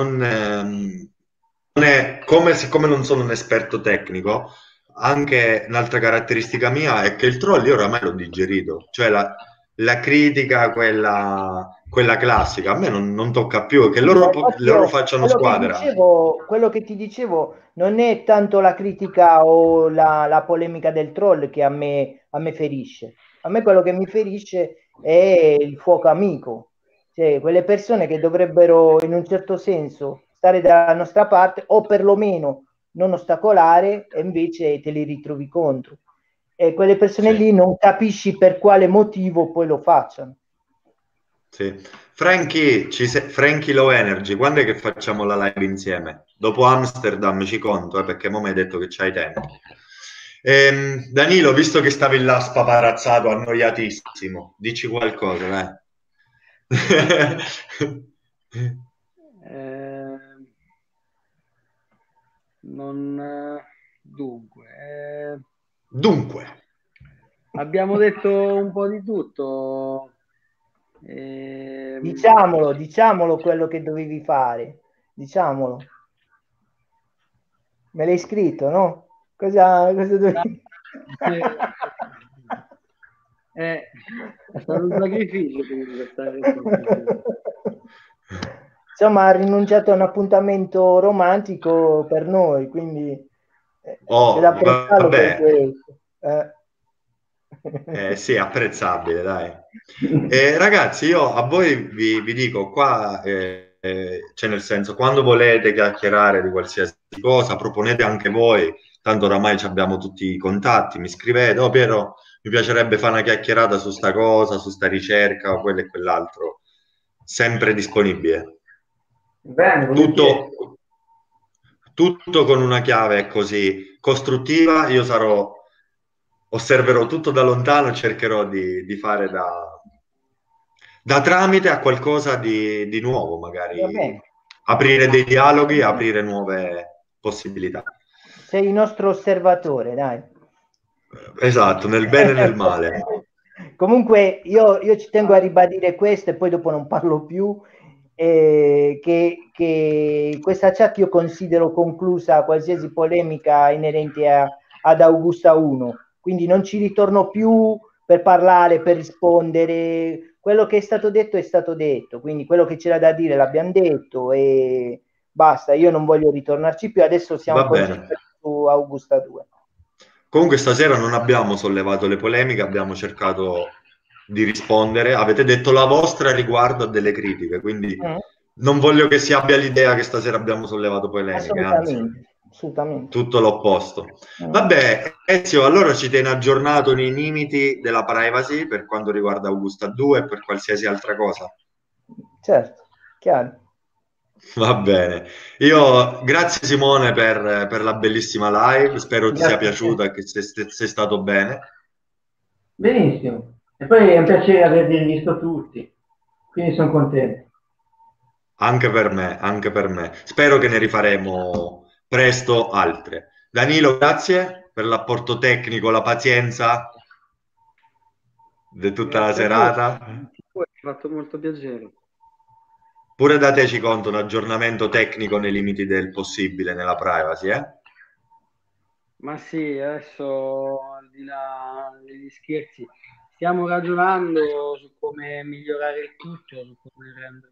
non è come, siccome non sono un esperto tecnico, anche un'altra caratteristica mia è che il troll io oramai l'ho digerito, cioè la critica, quella classica, a me non tocca più, che Infatti loro facciano squadra. quello che ti dicevo non è tanto la critica o la polemica del troll che a me ferisce. A me quello che mi ferisce è il fuoco amico, cioè quelle persone che dovrebbero in un certo senso stare dalla nostra parte o perlomeno non ostacolare e invece te li ritrovi contro. E quelle persone Sì. lì non capisci per quale motivo poi lo facciano. Sì. Frankie, Frankie Low Energy, quando è che facciamo la live insieme? Dopo Amsterdam ci conto, perché mo mi hai detto che c'hai tempo. Danilo, visto che stavi là spaparazzato, annoiatissimo, dici qualcosa, dai. Dunque, Dunque, abbiamo detto un po' di tutto. Diciamolo quello che dovevi fare, diciamolo. Me l'hai scritto, no? Cosa dovevi... È stato un sacrificio comunque stare qua. Insomma, ha rinunciato a un appuntamento romantico per noi, quindi c'è da apprezzarlo per vabbè, questo. sì, apprezzabile, dai. Ragazzi, io a voi vi dico qua, cioè nel senso, quando volete chiacchierare di qualsiasi cosa, proponete anche voi, tanto oramai ci abbiamo tutti i contatti, mi scrivete, oh Piero, mi piacerebbe fare una chiacchierata su sta cosa, su sta ricerca o quello e quell'altro, sempre disponibile. Bene, volentieri. Tutto con una chiave così costruttiva, io osserverò tutto da lontano e cercherò di fare da tramite a qualcosa di nuovo, Va magari bene. aprire dei dialoghi, aprire nuove possibilità. Sei il nostro osservatore, dai. Esatto, nel bene e nel male. Comunque io ci tengo a ribadire questo e poi dopo non parlo più, che questa chat io considero conclusa qualsiasi polemica inerente ad Augusta 1, quindi non ci ritorno più per parlare, per rispondere. Quello che è stato detto, quindi quello che c'era da dire l'abbiamo detto e basta, io non voglio ritornarci più, adesso siamo Va bene. concentrati su Augusta 2. Comunque stasera non abbiamo sollevato le polemiche, abbiamo cercato di rispondere. Avete detto la vostra riguardo a delle critiche, quindi non voglio che si abbia l'idea che stasera abbiamo sollevato polemiche, anzi, Assolutamente. tutto l'opposto. Vabbè, Ezio, allora ci tiene aggiornato nei limiti della privacy per quanto riguarda Augusta 2 e per qualsiasi altra cosa. Certo, chiaro. Va bene. Io grazie Simone per la bellissima live, spero ti sia Grazie a te. piaciuta e che sei stato bene. Benissimo. E poi è un piacere avervi visto tutti, quindi sono contento. Anche per me, anche per me. Spero che ne rifaremo presto altre. Danilo, grazie per l'apporto tecnico, la pazienza di tutta la Grazie a voi. serata. Mi ha fatto molto piacere. Pure da te ci conto un aggiornamento tecnico nei limiti del possibile nella privacy, eh? Ma sì, adesso al di là degli scherzi, stiamo ragionando su come migliorare il tutto, su come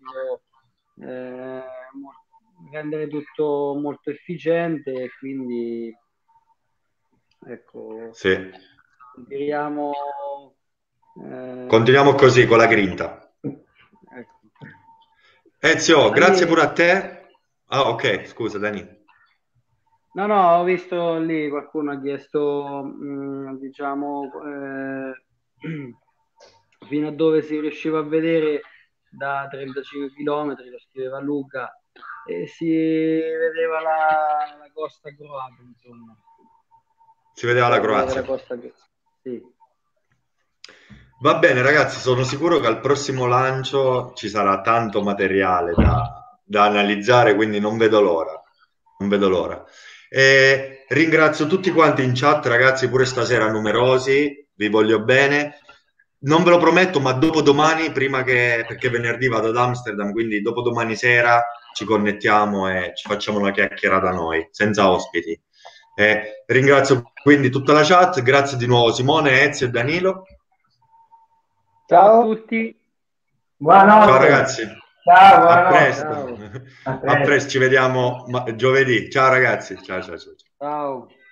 rendere tutto molto efficiente e quindi ecco, Sì. continuiamo Continuiamo così con la grinta. ecco. Ezio, grazie pure a te. Ah, ok, scusa, Dani. No, ho visto lì qualcuno ha chiesto, diciamo, fino a dove si riusciva a vedere da 35 km, lo scriveva Luca, e si vedeva la costa croata, insomma. Si vedeva la Croazia. Sì. Va bene, ragazzi, sono sicuro che al prossimo lancio ci sarà tanto materiale da analizzare, quindi non vedo l'ora. Non vedo l'ora. Ringrazio tutti quanti in chat, ragazzi, pure stasera numerosi, vi voglio bene. Non ve lo prometto, ma dopodomani, perché venerdì vado ad Amsterdam, quindi dopodomani sera ci connettiamo e ci facciamo una chiacchierata noi, senza ospiti. Ringrazio quindi tutta la chat, grazie di nuovo Simone, Ezio e Danilo. Ciao a tutti. Buonanotte. Ciao ragazzi. Ciao, A buonanotte. presto. Ciao. A presto, ci vediamo giovedì. Ciao ragazzi. Ciao. Ciao.